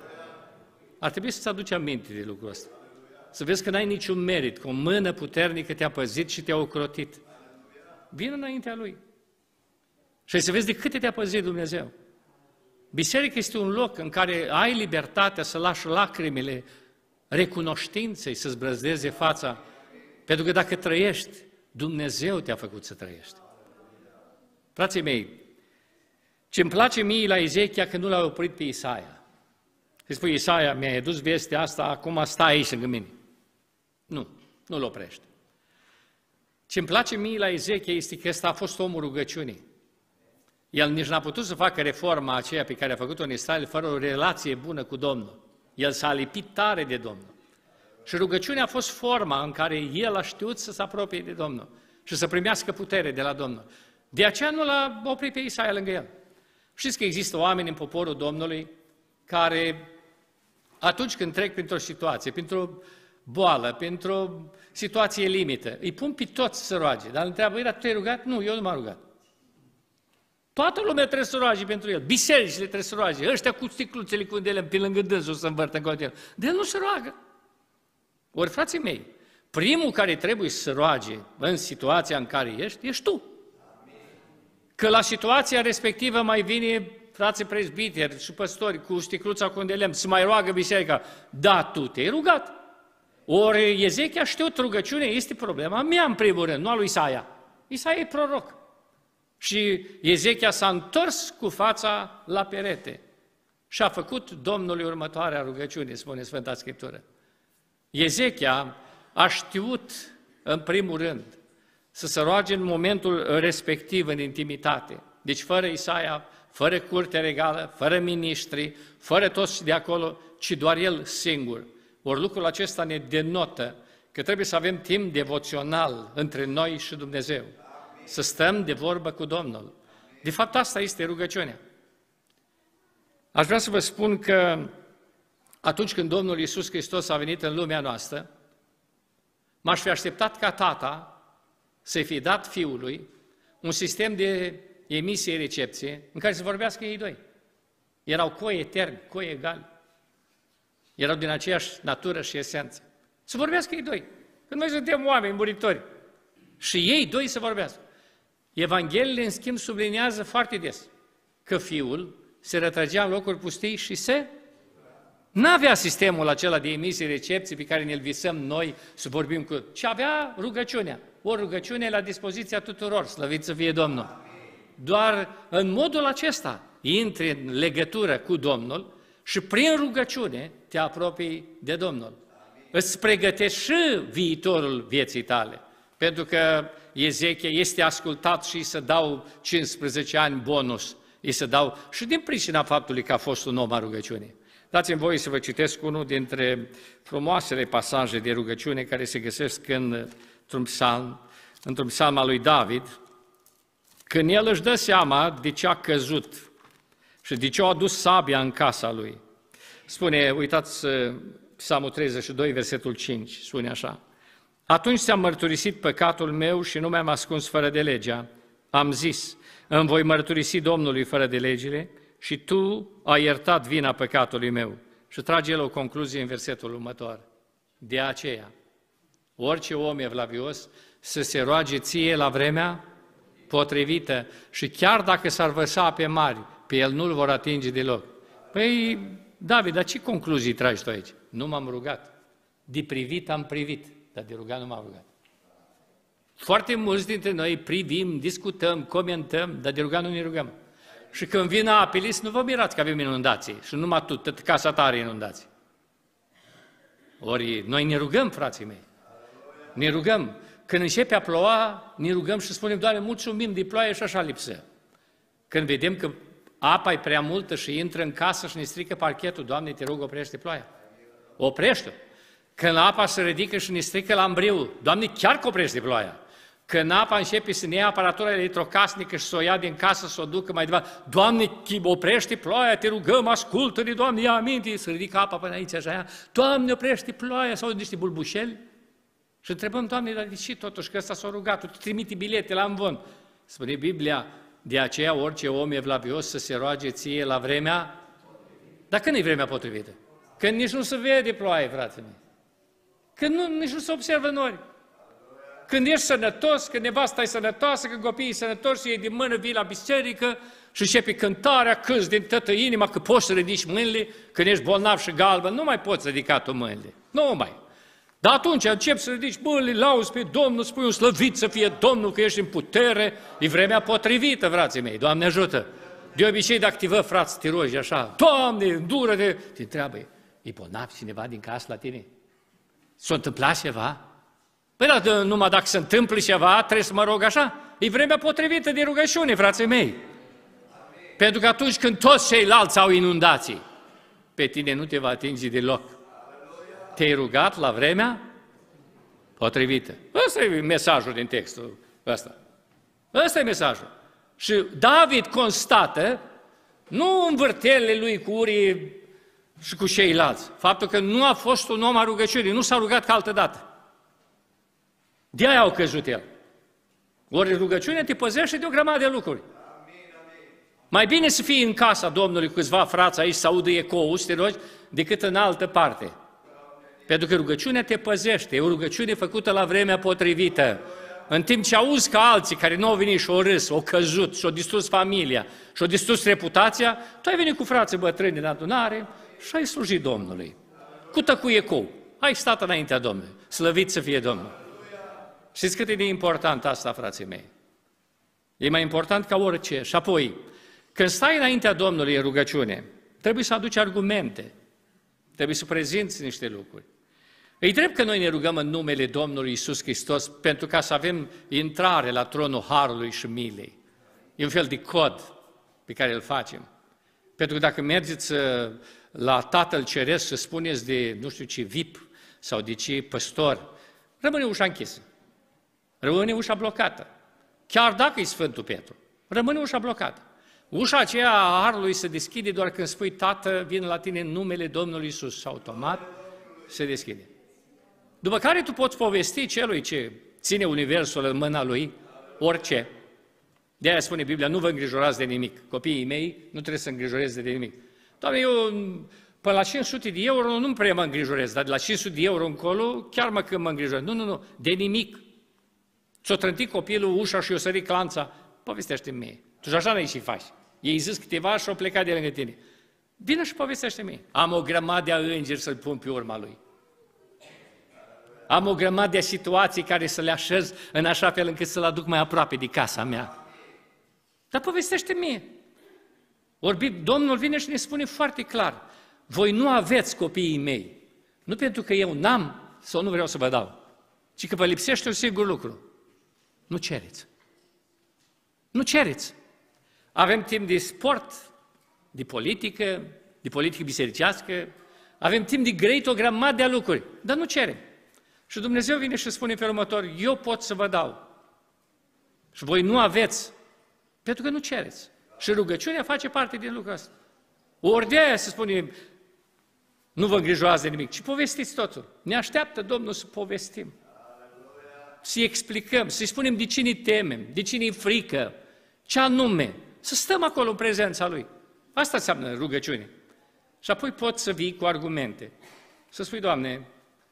Ar trebui să-ți aduci aminte de lucrul ăsta. Să vezi că n-ai niciun merit, că o mână puternică te-a păzit și te-a ocrotit. Vino înaintea Lui. Și să vezi de câte te-a păzit Dumnezeu. Biserica este un loc în care ai libertatea să lași lacrimile recunoștinței să-ți brăzdeze fața, pentru că dacă trăiești, Dumnezeu te-a făcut să trăiești. Frații mei, ce-mi place mie la Ezechia că nu l-a oprit pe Isaia. Îi spui, Isaia, mi-ai adus vestea asta, acum stai aici lângă mine. Nu, nu-l oprește. Ce-mi place mie la Ezechia este că ăsta a fost omul rugăciunii. El nici n-a putut să facă reforma aceea pe care a făcut-o în Israel fără o relație bună cu Domnul. El s-a lipit tare de Domnul. Și rugăciunea a fost forma în care el a știut să se apropie de Domnul și să primească putere de la Domnul. De aceea nu l-a oprit pe Isaia lângă el. Știți că există oameni în poporul Domnului care, atunci când trec printr-o situație, printr-o boală, printr-o situație limită, îi pun pe toți să roage, dar îl întreabă, dar tu te-ai rugat? Nu, eu nu m-am rugat. Toată lumea trebuie să roage pentru el, bisericile trebuie să roage, ăștia cu sticluțele cu undele pe lângă dânsul să învârtă în continuu. De el nu se roagă. Ori, frații mei, primul care trebuie să roage în situația în care ești, ești tu. Că la situația respectivă mai vine frații prezbiteri și păstori cu sticluța cu de lemn, să mai roagă biserica. Da, tu te-ai rugat. Ori Ezechia a știut rugăciunea, este problema mea în primul rând, nu a lui Isaia. Isaia e proroc. Și Ezechia s-a întors cu fața la perete și a făcut Domnului următoarea rugăciune, spune Sfânta Scriptură. Ezechia a știut, în primul rând, să se roage în momentul respectiv, în intimitate. Deci fără Isaia, fără curte regală, fără miniștri, fără toți de acolo, ci doar el singur. Ori lucrul acesta ne denotă că trebuie să avem timp devoțional între noi și Dumnezeu. Să stăm de vorbă cu Domnul. De fapt, asta este rugăciunea. Aș vrea să vă spun că atunci când Domnul Iisus Hristos a venit în lumea noastră, m-aș fi așteptat ca tata să-i fi dat fiului un sistem de emisie-recepție în care să vorbească ei doi. Erau coi eterni, coi egali. Erau din aceeași natură și esență. Să vorbească ei doi. Când noi suntem oameni muritori. Și ei doi să vorbească. Evangheliile, în schimb, subliniază foarte des că fiul se retrăgea în locuri pustii și se... N-avea sistemul acela de emisie-recepție pe care ne-l visăm noi să vorbim cu... ci avea rugăciunea. O rugăciune la dispoziția tuturor, slăvit să fie Domnul. Doar în modul acesta intri în legătură cu Domnul și prin rugăciune te apropii de Domnul. Îți pregătești și viitorul vieții tale. pentru că Ezechia este ascultat și îi se dau cincisprezece ani bonus. Îi se dau și din pricina faptului că a fost un om al rugăciunii. Dați-mi voie să vă citesc unul dintre frumoasele pasaje de rugăciune care se găsesc în, într-un psalm, într-un psalm al lui David, când el își dă seama de ce a căzut și de ce a adus sabia în casa lui. Spune, uitați, psalmul treizeci și doi, versetul cinci, spune așa: atunci ți-am mărturisit păcatul meu și nu mi-am ascuns fără de legea. Am zis, îmi voi mărturisi Domnului fără de legile și tu ai iertat vina păcatului meu. Și trage el o concluzie în versetul următor. De aceea, orice om evlavios să se roage ție la vremea potrivită și chiar dacă s-ar vărsa pe mari, pe el nu-l vor atinge deloc. Păi, David, dar ce concluzii tragi tu aici? Nu m-am rugat. De privit am privit, dar de rugat nu m-am rugat. Foarte mulți dintre noi privim, discutăm, comentăm, dar de rugat nu ne rugăm. Și când vin Apelis, nu vă mirați că avem inundații și numai tu, tot casa ta are inundații. Ori noi ne rugăm, frații mei, ne rugăm. Când începe a ploua, ne rugăm și spunem, Doamne, mulțumim de ploaie și așa lipsă. Când vedem că apa e prea multă și intră în casă și ne strică parchetul, Doamne, te rog, oprește ploaia. Oprește-o. Când apa se ridică și ne strică lambriul, Doamne, chiar că oprește ploaia. Când apa începe să ne ia aparatura electrocasnică și să o ia din casă, să o ducă mai departe, Doamne, oprește ploaia, te rugăm, ascultă-ne, Doamne, ia aminte, să ridică apa până aici, așa, aia. Doamne, oprește ploaia, sau niște bulbușeli. Și întrebăm, Doamne, dar de ce totuși că ăsta s-a rugat, tu trimite bilete la învon. Spune Biblia, de aceea orice om evlavios să se roage ție la vremea, dar când e vremea potrivită? Când nici nu se vede ploaie, frații mei. Când nu, nici nu se observă nori. Când ești sănătos, când nevasta e sănătoasă, când copiii e sănătoși, iei din mână, vii la biserică și începi cântarea, câți din toată inima, că poți să ridici mâinile, când ești bolnav și galben, nu mai poți ridica tu mâinile. Nu mai. Dar atunci începi să ridici mâinile, lauzi pe Domnul, spui un slăvit să fie Domnul, că ești în putere, e vremea potrivită, frații mei, Doamne ajută. De obicei, dacă te văd, frați, te rogi așa, Doamne, îndură-te, te întreabă, e bolnav cineva din casă la tine? S-a întâmplat ceva? Păi da, numai dacă se întâmplă ceva, trebuie să mă rog așa. E vremea potrivită de rugăciune, frații mei. Amin. Pentru că atunci când toți ceilalți au inundații, pe tine nu te va atinge deloc. Te-ai rugat la vremea potrivită. Ăsta e mesajul din textul ăsta. Ăsta e mesajul. Și David constată, nu în vârtelele lui cu Urie și cu ceilalți, faptul că nu a fost un om al rugăciunii, nu s-a rugat ca altă dată. De aia au căzut el. Ori rugăciunea te păzește de o grămadă de lucruri. Amin, amin. Mai bine să fii în casa Domnului cu câțiva frați aici să audă ecoul, să te rogi, decât în altă parte. Amin. Pentru că rugăciunea te păzește, e o rugăciune făcută la vremea potrivită. În timp ce auzi că alții care nu au venit și au râs, au căzut, și-au distrus familia, și-au distrus reputația, tu ai venit cu frații bătrâni din adunare și ai slujit Domnului. Cu tăcu ecou. Ai stat înaintea Domnului. Slăvit să fie Domnul. Știți cât e de important asta, frații mei? E mai important ca orice. Și apoi, când stai înaintea Domnului în rugăciune, trebuie să aduci argumente, trebuie să prezinți niște lucruri. E drept că noi ne rugăm în numele Domnului Iisus Hristos pentru ca să avem intrare la tronul Harului și Milei. E un fel de cod pe care îl facem. Pentru că dacă mergeți la Tatăl Ceresc să spuneți de nu știu ce V I P sau de ce păstor, rămâne ușa închisă. Rămâne ușa blocată. Chiar dacă e Sfântul Petru, rămâne ușa blocată. Ușa aceea a Harului se deschide doar când spui, Tată, vin la tine în numele Domnului Iisus și automat se deschide. După care tu poți povesti celui ce ține universul în mâna lui, orice. De aia spune Biblia, nu vă îngrijorați de nimic. Copiii mei nu trebuie să îngrijoreze de nimic. Doamne, eu până la cinci sute de euro nu prea mă îngrijorez, dar de la cinci sute de euro încolo chiar mă când mă îngrijorez. Nu, nu, nu, de nimic. Ți-o trântit copilul ușa și o sărit clanța, povestește-mi mie. Tu și așa n-ai și faci. Ei zis câteva și au plecat de lângă tine. Vine și povestește mie. Am o grămadă de îngeri să-l pun pe urma lui. Am o grămadă de situații care să le așez în așa fel încât să-l aduc mai aproape de casa mea. Dar povestește mie. Ori Domnul vine și ne spune foarte clar, voi nu aveți copiii mei, nu pentru că eu n-am sau nu vreau să vă dau, ci că vă lipsește un singur lucru. Nu cereți. Nu cereți. Avem timp de sport, de politică, de politică bisericească, avem timp de grăit o grămadă de lucruri, dar nu cerem. Și Dumnezeu vine și spune în felul următor, eu pot să vă dau. Și voi nu aveți, pentru că nu cereți. Și rugăciunea face parte din lucrul ăsta. Ori de aia se spune, nu vă îngrijorați de nimic, ci povestiți totul. Ne așteaptă Domnul să povestim. Să-i explicăm, să-i spunem de cine temem, de cine e frică, ce anume. Să stăm acolo în prezența Lui. Asta înseamnă rugăciune. Și apoi poți să vii cu argumente. Să spui, Doamne,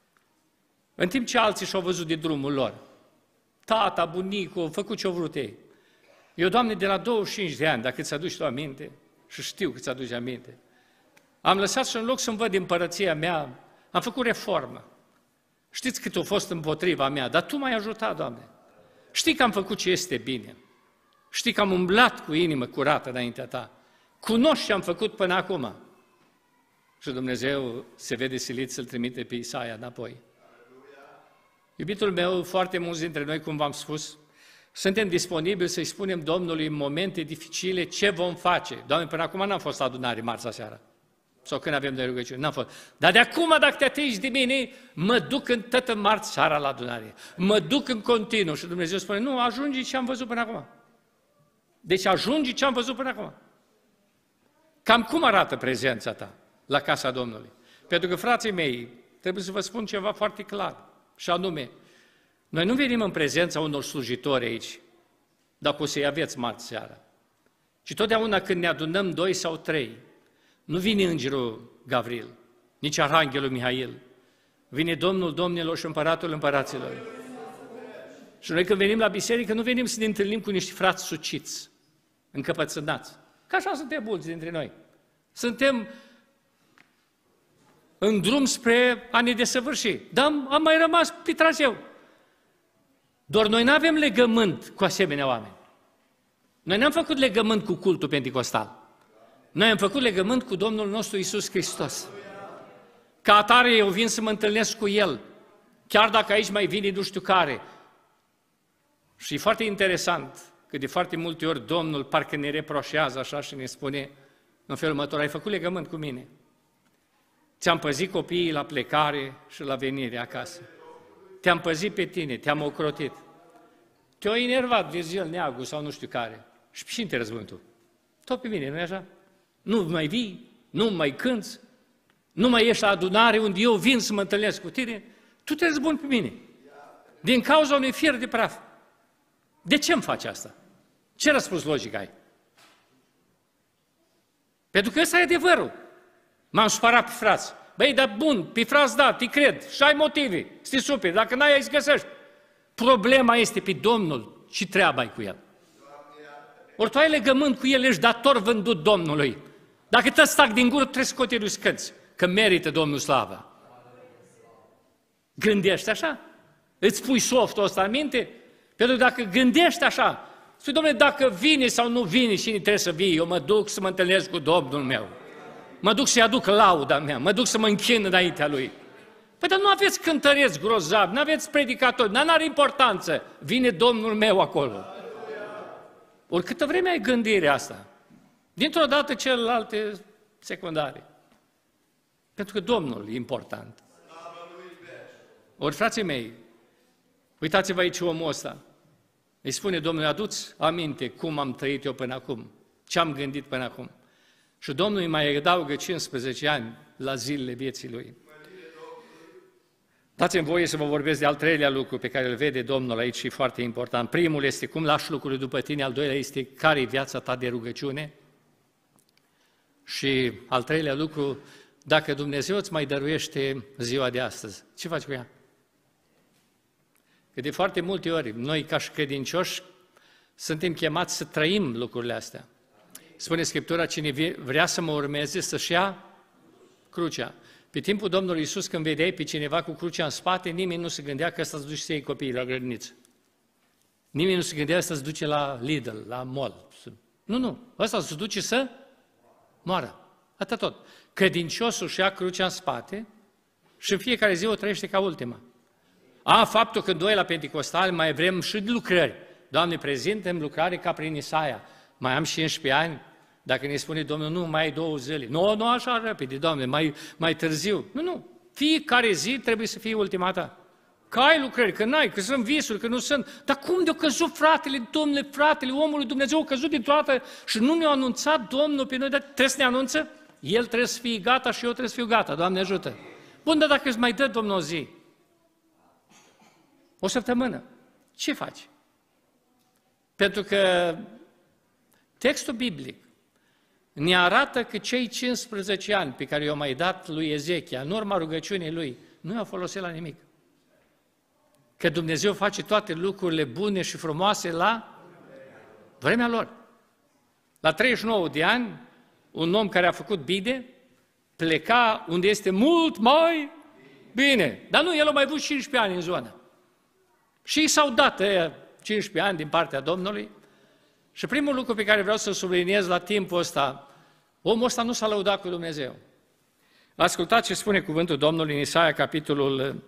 în timp ce alții și-au văzut de drumul lor, tata, bunicul, au făcut ce-au vrut ei. Eu, Doamne, de la douăzeci și cinci de ani, dacă ți aduci tu aminte, și știu că ți aduci aminte, am lăsat și în loc să-mi văd împărăția mea, am făcut reformă. Știți cât a fost împotriva mea, dar Tu m-ai ajutat, Doamne. Știi că am făcut ce este bine. Știi că am umblat cu inimă curată înaintea Ta. Cunoști ce am făcut până acum. Și Dumnezeu se vede silit să-l trimite pe Isaia înapoi. Iubitul meu, foarte mulți dintre noi, cum v-am spus, suntem disponibili să-i spunem Domnului în momente dificile ce vom face. Doamne, până acum n-am fost la adunare marțea seara. Sau când avem de rugăciune, n-am fost. Dar de acum, dacă te atingi de mine, mă duc în tătă marți seara la adunare. Mă duc în continuu. Și Dumnezeu spune, nu, ajungi ce am văzut până acum. Deci ajungi ce am văzut până acum. Cam cum arată prezența ta la casa Domnului? Pentru că, frații mei, trebuie să vă spun ceva foarte clar. Și anume, noi nu venim în prezența unor slujitori aici, dacă o să-i aveți marți seara. Ci totdeauna când ne adunăm doi sau trei, nu vine Îngerul Gavril, nici Arhanghelul Mihail, vine Domnul Domnilor și Împăratul Împăraților. Și noi când venim la biserică, nu venim să ne întâlnim cu niște frați suciți, încăpățânați. Că așa suntem mulți dintre noi. Suntem în drum spre a ne desăvârși. Dar am, am mai rămas pe traseu. Doar noi nu avem legământ cu asemenea oameni. Noi n-am făcut legământ cu cultul penticostal. Noi am făcut legământ cu Domnul nostru Iisus Hristos. Ca atare eu vin să mă întâlnesc cu El, chiar dacă aici mai vine nu știu care. Și e foarte interesant că de foarte multe ori Domnul parcă ne reproșează așa și ne spune în felul următor, ai făcut legământ cu mine. Ți-am păzit copiii la plecare și la venire acasă. Te-am păzit pe tine, te-am ocrotit. Te-a enervat Virgil Neagu sau nu știu care. Și pe cine te răzbuni tu? Tot pe mine, nu-i așa? Nu mai vii, nu mai cânți, nu mai ești la adunare unde eu vin să mă întâlnesc cu tine, tu te răzbuni pe mine. Din cauza unui fier de praf. De ce îmi faci asta? Ce răspuns logic ai? Pentru că ăsta e adevărul. M-am supărat pe frați. Băi, dar bun, pe frați da, te cred și ai motive, să te superi, dacă n-ai, ai să găsești. Problema este pe Domnul și treaba cu El. Ori tu ai legământ cu El, ești dator vândut Domnului. Dacă te stac din gură, trebuie să continui să cânți, că merită Domnul slava. Gândești așa? Îți pui softul ăsta în minte? Pentru că dacă gândești așa, spui, Dom'le, dacă vine sau nu vine, cine trebuie să vii? Eu mă duc să mă întâlnesc cu Domnul meu. Mă duc să-i aduc lauda mea, mă duc să mă închin înaintea Lui. Păi, dar nu aveți cântăreți grozavi, nu aveți predicatori, nu are importanță. Vine Domnul meu acolo. Ori câtă vreme ai gândirea asta? Dintr-o dată celelalte secundare. Pentru că Domnul e important. Ori, frații mei, uitați-vă aici omul ăsta. Îi spune Domnul, adu-ți aminte cum am trăit eu până acum, ce am gândit până acum. Și Domnul îi mai adaugă cincisprezece ani la zilele vieții lui. Dați-mi voie să vă vorbesc de al treilea lucru pe care îl vede Domnul aici și foarte important. Primul este cum lași lucrurile după tine, al doilea este care e viața ta de rugăciune. Și al treilea lucru, dacă Dumnezeu îți mai dăruiește ziua de astăzi, ce faci cu ea? Că de foarte multe ori, noi ca și credincioși, suntem chemați să trăim lucrurile astea. Spune Scriptura, cine vrea să mă urmeze, să-și ia crucea. Pe timpul Domnului Iisus, când vedeai pe cineva cu crucea în spate, nimeni nu se gândea că ăsta se duce să iei copiii la grădiniță. Nimeni nu se gândea că ăsta se duce la Lidl, la mall. Nu, nu, ăsta se duce să moară. Atât tot. Credinciosul își ia crucea în spate și în fiecare zi o trăiește ca ultima. A, faptul că noi la Pentecostali mai vrem și lucrări. Doamne, prezentăm lucrare ca prin Isaia. Mai am cincisprezece ani, dacă ne spune Domnul, nu, mai ai două zile. Nu, nu așa repede, Doamne, mai, mai târziu. Nu, nu, fiecare zi trebuie să fie ultima ta. Că ai lucrări, că n-ai, că sunt visuri, că nu sunt. Dar cum de-a căzut fratele, Domnule, fratele, omul lui Dumnezeu a căzut din toată și nu ne-a anunțat Domnul pe noi, dar trebuie să ne anunță? El trebuie să fie gata și eu trebuie să fiu gata, Doamne ajută. Bun, dar dacă îți mai dă Domnul o zi, o săptămână, ce faci? Pentru că textul biblic ne arată că cei cincisprezece ani pe care i-au mai dat lui Ezechia, în urma rugăciunii lui, nu i-au folosit la nimic. Că Dumnezeu face toate lucrurile bune și frumoase la vremea lor. La treizeci și nouă de ani, un om care a făcut bine, pleca unde este mult mai bine. Dar nu, el a mai avut cincisprezece ani în zonă. Și i s-au dat ăia cincisprezece ani din partea Domnului. Și primul lucru pe care vreau să-l subliniez la timpul ăsta, omul ăsta nu s-a lăudat cu Dumnezeu. Ascultați ce spune cuvântul Domnului în Isaia, capitolul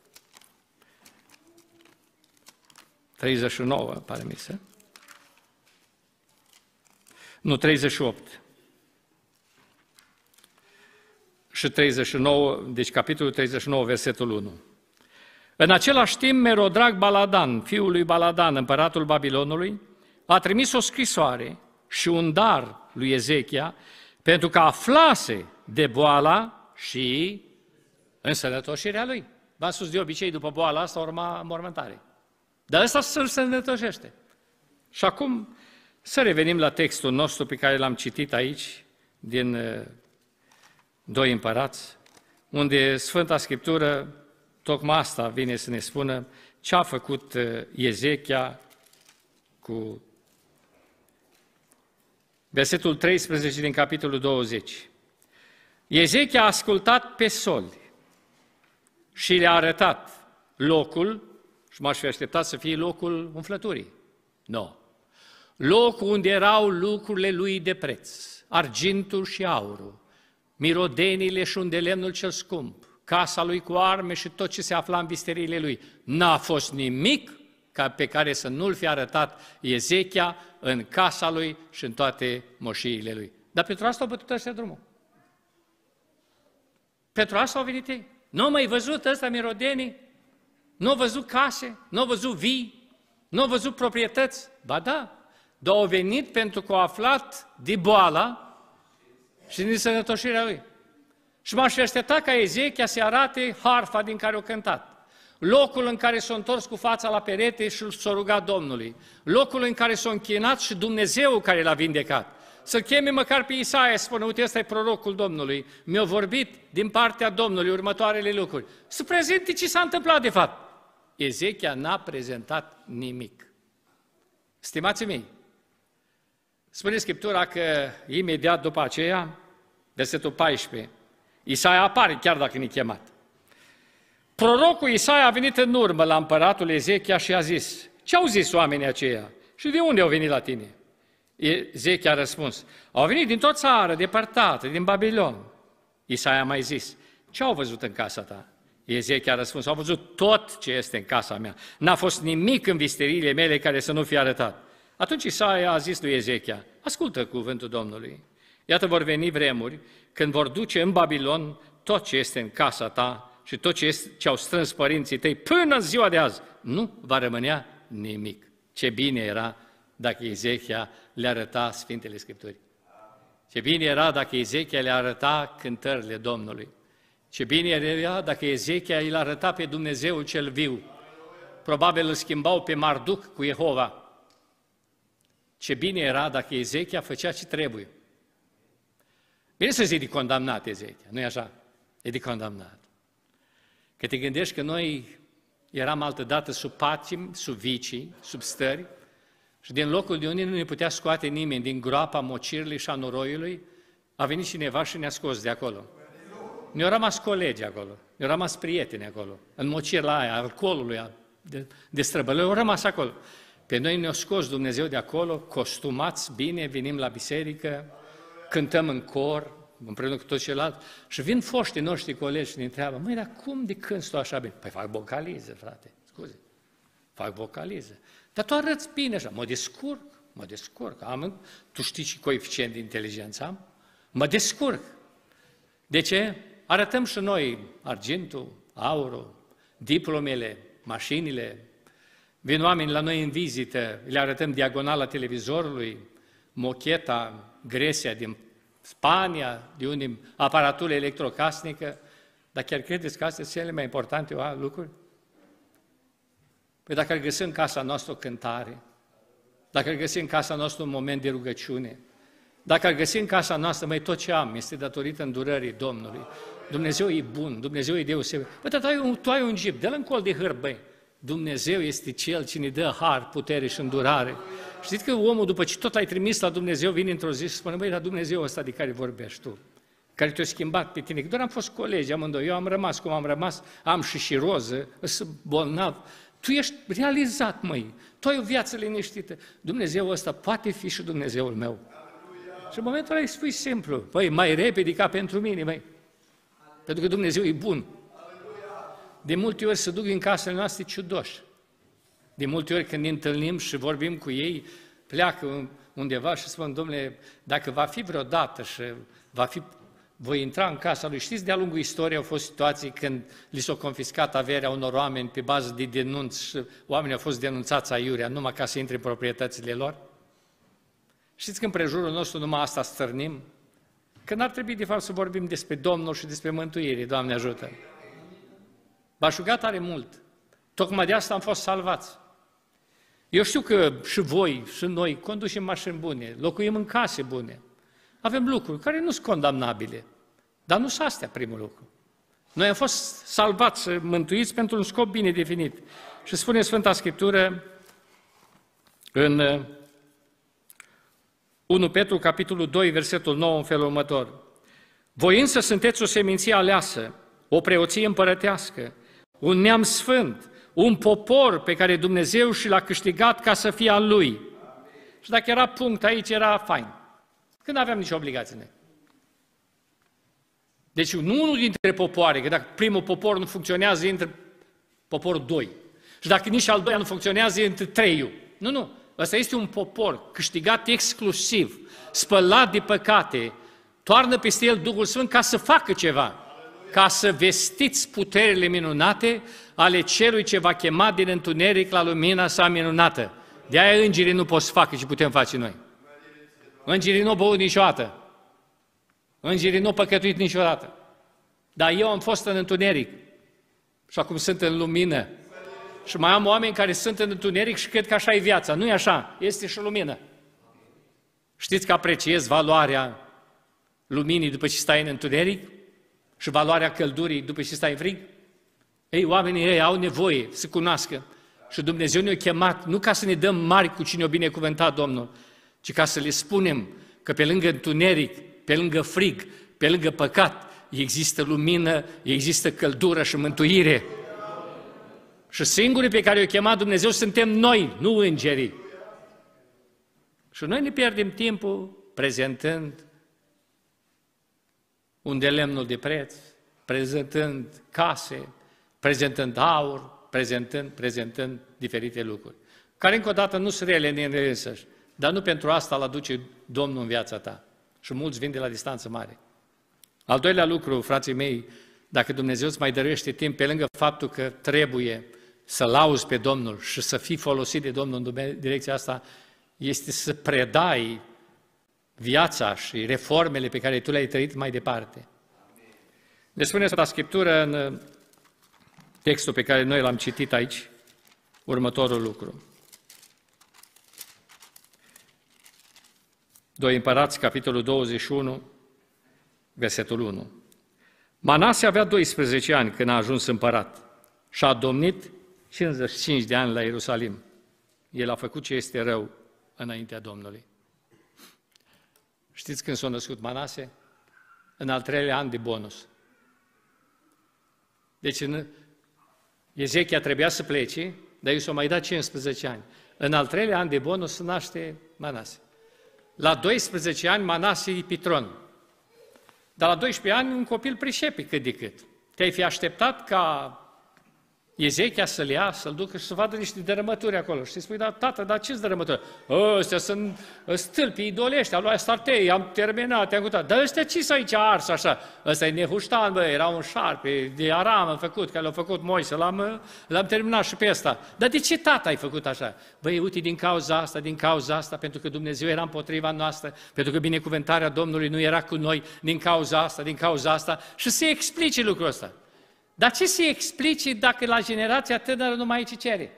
treizeci și nouă, pare mi se. Nu, treizeci și opt. Și treizeci și nouă, deci capitolul treizeci și nouă, versetul unu. În același timp, Merodrag Baladan, fiul lui Baladan, împăratul Babilonului, a trimis o scrisoare și un dar lui Ezechia, pentru că aflase de boala și însănătoșirea lui. V-am spus, de obicei, după boala asta urma mormântare. Dar ăsta se însănătoșește. Și acum să revenim la textul nostru pe care l-am citit aici, din Doi Împărați, unde Sfânta Scriptură tocmai asta vine să ne spună ce a făcut Ezechia cu versetul treisprezece din capitolul douăzeci. Ezechia a ascultat pe soli și le-a arătat locul, și m-aș fi așteptat să fie locul umflăturii. Nu. Locul unde erau lucrurile lui de preț, argintul și aurul, mirodenile și unde lemnul cel scump, casa lui cu arme și tot ce se afla în visteriile lui. N-a fost nimic ca pe care să nu-l fi arătat Ezechia în casa lui și în toate moșiile lui. Dar pentru asta au bătut ăștia drumul. Pentru asta au venit ei. Nu au mai văzut ăsta mirodenii? Nu au văzut case? Nu au văzut vii? Nu au văzut proprietăți? Ba da, dar au venit pentru că au aflat de boala și din sănătoșirea lui. Și m-aș fi așteptat ca Ezechia să arate harfa din care au cântat. Locul în care s-a întors cu fața la perete și s-a rugat Domnului. Locul în care s-a închinat și Dumnezeu care l-a vindecat. Să cheme măcar pe Isaia, spune, uite, ăsta e prorocul Domnului. Mi-a vorbit din partea Domnului următoarele lucruri. Să prezinte ce s-a întâmplat de fapt. Ezechia n-a prezentat nimic. Stimații mei, spune Scriptura că imediat după aceea, versetul paisprezece, Isaia apare chiar dacă ne-a chemat. Prorocul Isaia a venit în urmă la împăratul Ezechia și a zis, ce au zis oamenii aceia și de unde au venit la tine? Ezechia a răspuns, au venit din tot țară, depărtată, din Babilon. Isaia a mai zis, ce au văzut în casa ta? Ezechia a răspuns, au văzut tot ce este în casa mea. N-a fost nimic în visteriile mele care să nu fie arătat. Atunci Isaia a zis lui Ezechia, ascultă cuvântul Domnului. Iată vor veni vremuri când vor duce în Babilon tot ce este în casa ta și tot ce, este, ce au strâns părinții tăi până în ziua de azi. Nu va rămânea nimic. Ce bine era dacă Ezechia le arăta Sfintele Scripturi. Ce bine era dacă Ezechia le arăta cântările Domnului. Ce bine era dacă Ezechia îl arăta pe Dumnezeu cel viu. Probabil îl schimbau pe Marduc cu Jehova. Ce bine era dacă Ezechia făcea ce trebuie. Bine să zic de condamnat Ezechia, nu-i așa? E de condamnat. Că te gândești că noi eram altădată sub patimi, sub vicii, sub stări și din locul de unde nu ne putea scoate nimeni, din groapa mocirilor și a noroiului, a venit cineva și ne-a scos de acolo. Ne-au rămas colegi acolo, ne-au rămas prieteni acolo, în mocirla aia, alcoolului, de, de străbălăi, au rămas acolo. Pe noi ne-a scos Dumnezeu de acolo, costumați bine, venim la biserică, cântăm în cor, împreună cu toți ceilalți, și vin foștii noștri colegi și ne întreabă, măi, dar cum de cânti tu așa bine? Păi fac vocaliză, frate, scuze, fac vocaliză. Dar tu arăți bine așa, mă descurc, mă descurc. Am, tu știi și coeficient de inteligență am? Mă descurc. De ce? Arătăm și noi argintul, aurul, diplomele, mașinile. Vin oameni la noi în vizită, le arătăm diagonala televizorului, mocheta, Grecia din Spania, de unde aparatură electrocasnică. Dar chiar credeți că astea sunt cele mai importante lucruri? Păi dacă ar găsi în casa noastră o cântare, dacă ar găsi în casa noastră un moment de rugăciune, dacă ar găsi în casa noastră, mai tot ce am, este datorită îndurării Domnului. Dumnezeu e bun, Dumnezeu e deosebit. Păi, dar tu ai un, tu ai un jeep, dă-l în col de hârbăi. Dumnezeu este Cel ce ne dă har, putere și îndurare. Știți că omul, după ce tot l-ai trimis la Dumnezeu, vine într-o zi și spune, băi, la Dumnezeu ăsta de care vorbești tu, care te-a schimbat pe tine, că doar am fost colegi amândoi, eu am rămas cum am rămas, am și șiroză, sunt bolnav. Tu ești realizat, măi, tu ai o viață liniștită. Dumnezeu ăsta poate fi și Dumnezeul meu. Și în momentul ăla îi spui simplu, băi, mai repede ca pentru mine, măi, pentru că Dumnezeu e bun. De multe ori se duc în casele noastre ciudoși. De multe ori când ne întâlnim și vorbim cu ei, pleacă undeva și spun, domnule, dacă va fi vreodată și va fi, voi intra în casa lui. Știți, de-a lungul istoriei au fost situații când li s-a confiscat averea unor oameni pe bază de denunț și oamenii au fost denunțați aiurea, numai ca să intre în proprietățile lor? Știți că în prejurul nostru numai asta stârnim? Că n-ar trebui de fapt să vorbim despre Domnul și despre mântuire, Doamne ajută! V-aș ruga tare mult. Tocmai de asta am fost salvați. Eu știu că și voi, și noi, conducem mașini bune, locuim în case bune. Avem lucruri care nu sunt condamnabile, dar nu sunt astea primul lucru. Noi am fost salvați, mântuiți pentru un scop bine definit. Și spune Sfânta Scriptură în unu Petru, capitolul doi, versetul nouă, în felul următor. Voi însă sunteți o seminție aleasă, o preoție împărătească, un neam sfânt, un popor pe care Dumnezeu și l-a câștigat ca să fie al Lui. Și dacă era punct aici, era fain. Când aveam nicio obligație noi. Deci nu unul dintre popoare, că dacă primul popor nu funcționează, intră poporul doi. Și dacă nici al doilea nu funcționează, intră treiul. Nu, nu. Ăsta este un popor câștigat exclusiv, spălat de păcate, toarnă peste el Duhul Sfânt ca să facă ceva, ca să vestiți puterile minunate ale celui ce va chema din întuneric la lumina sa minunată. De-aia îngerii nu pot să facă ce putem face noi. Îngerii nu au băut niciodată. Îngerii nu au păcătuit niciodată. Dar eu am fost în întuneric și acum sunt în lumină. Și mai am oameni care sunt în întuneric și cred că așa e viața. Nu e așa, este și lumină. Știți că apreciez valoarea luminii după ce stai în întuneric și valoarea căldurii după ce stai în frig? Ei, oamenii ei au nevoie să cunoască. Și Dumnezeu ne-a chemat nu ca să ne dăm mari cu cine o binecuvântat Domnul, ci ca să le spunem că pe lângă întuneric, pe lângă frig, pe lângă păcat, există lumină, există căldură și mântuire. Și singurii pe care i-a chemat Dumnezeu suntem noi, nu îngerii. Și noi ne pierdem timpul prezentând un de lemnul de preț, prezentând case, prezentând aur, prezentând, prezentând diferite lucruri, care încă o dată nu sunt rele în ele însăși, dar nu pentru asta îl aduce Domnul în viața ta. Și mulți vin de la distanță mare. Al doilea lucru, frații mei, dacă Dumnezeu îți mai dăruiește timp, pe lângă faptul că trebuie să lauzi pe Domnul și să fii folosit de Domnul în direcția asta, este să predai viața și reformele pe care tu le-ai trăit mai departe. Ne spune Sfânta Scriptură în textul pe care noi l-am citit aici, următorul lucru. doi Împărați, capitolul douăzeci și unu, versetul unu. Manase avea doisprezece ani când a ajuns împărat și a domnit cincizeci și cinci de ani la Ierusalim. El a făcut ce este rău înaintea Domnului. Știți când s-a născut Manase? În al treilea an de bonus. Deci în Ezechia trebuia să plece, dar i s-a mai dat cincisprezece ani. În al treilea an de bonus se naște Manase. La doisprezece ani Manase e pe tron. Dar la doisprezece ani un copil pricepe cât de cât. Te-ai fi așteptat ca Ezechia să-l ia, să-l ducă și să vadă niște dărâmături acolo. Și să-i spui, da, tată, dar ce-s dărâmături? Ăstea sunt stâlpii idolești, am luat startei, am terminat, am cutat. Dar ăstea ce s aici ars așa? Ăsta e Nehuștan, bă, era un șarpe de aram am făcut, care l-a făcut Moise, l-am, l-am terminat și pe ăsta. Dar de ce tată ai făcut așa? Băi, uite, din cauza asta, din cauza asta, pentru că Dumnezeu era împotriva noastră, pentru că binecuvântarea Domnului nu era cu noi, din cauza asta, din cauza asta, și să explice lucrul ăsta. Dar ce se explice dacă la generația tânără nu mai e ce cere?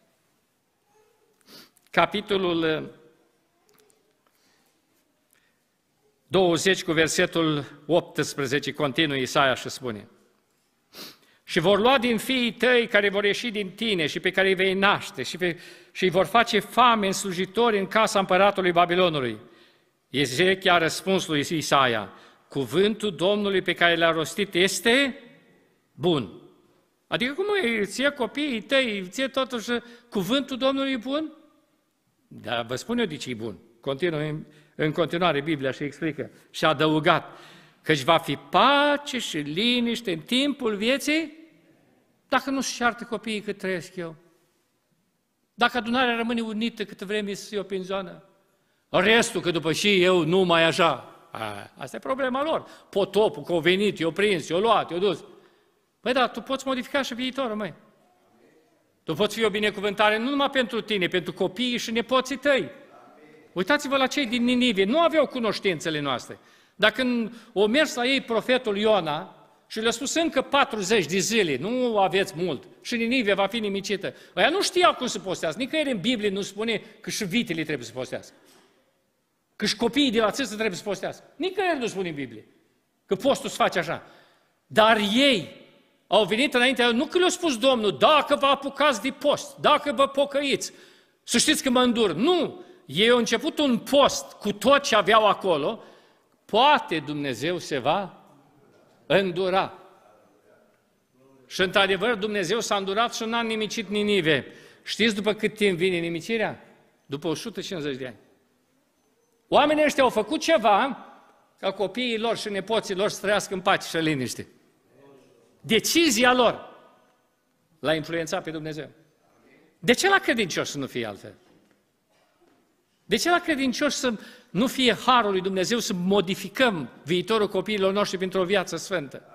Capitolul douăzeci cu versetul optsprezece continuă Isaia și spune: și vor lua din fiii tăi care vor ieși din tine și pe care îi vei naște și, pe, și îi vor face fame în slujitori în casa împăratului Babilonului. Ezechia a răspuns lui Isaia: cuvântul Domnului pe care l-a rostit este bun. Adică cum e, ție copiii tăi, ție totuși cuvântul Domnului e bun? Dar vă spun eu de ce e bun. Continuă în, în continuare Biblia și explică. Și a adăugat că își va fi pace și liniște în timpul vieții dacă nu-și ceartă copiii cât trăiesc eu. Dacă adunarea rămâne unită câtă vreme sunt eu prin zonă. Restul, că după și eu nu mai așa. A, asta e problema lor. Potopul, că au venit, i-au prins, i-au luat, i-au dus. Păi da, tu poți modifica și viitorul, măi. Tu poți fi o binecuvântare nu numai pentru tine, pentru copiii și nepoții tăi. Uitați-vă la cei din Ninive, nu aveau cunoștințele noastre. Dacă o mers la ei profetul Iona și le-a spus încă patruzeci de zile, nu aveți mult, și Ninive va fi nimicită. Ăia nu știau cum să postească, nicăieri în Biblie nu spune că și vitele trebuie să postească. Că și copiii de la țâță trebuie să postească. Nicăieri nu spune în Biblie că postul se face așa. Dar ei au venit înainte, nu că le-a spus Domnul, dacă vă apucați de post, dacă vă pocăiți, să știți că mă îndur. Nu! Ei au început un post cu tot ce aveau acolo, poate Dumnezeu se va îndura. Și într-adevăr Dumnezeu s-a îndurat și n-a nimicit Ninive. Știți după cât timp vine nimicirea? După o sută cincizeci de ani. Oamenii ăștia au făcut ceva ca copiii lor și nepoții lor să trăiască în pace și în liniște. Decizia lor l-a influențat pe Dumnezeu. De ce la credincioși să nu fie altfel? De ce la credincioși să nu fie harul lui Dumnezeu să modificăm viitorul copiilor noștri printr-o viață sfântă?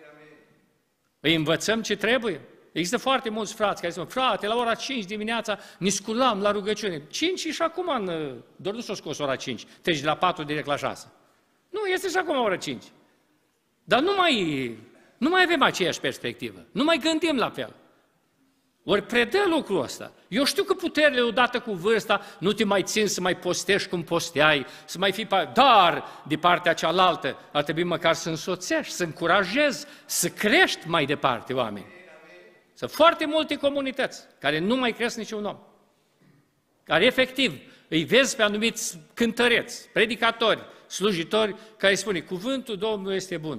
Îi învățăm ce trebuie? Există foarte mulți frați care spun, frate, la ora cinci dimineața ne sculam la rugăciune. cinci și acum, în, doar nu s-o scos ora cinci, treci de la patru direct la șase. Nu, este și acum ora cinci. Dar nu mai... Nu mai avem aceeași perspectivă, nu mai gândim la fel. Ori predă lucrul ăsta. Eu știu că puterile odată cu vârsta nu te mai țin să mai postești cum posteai, să mai fii... Dar, de partea cealaltă, ar trebui măcar să însoțești, să încurajezi, să crești mai departe oameni. Sunt foarte multe comunități care nu mai cresc niciun om. Care efectiv îi vezi pe anumiți cântăreți, predicatori, slujitori, care spune, cuvântul Domnului este bun.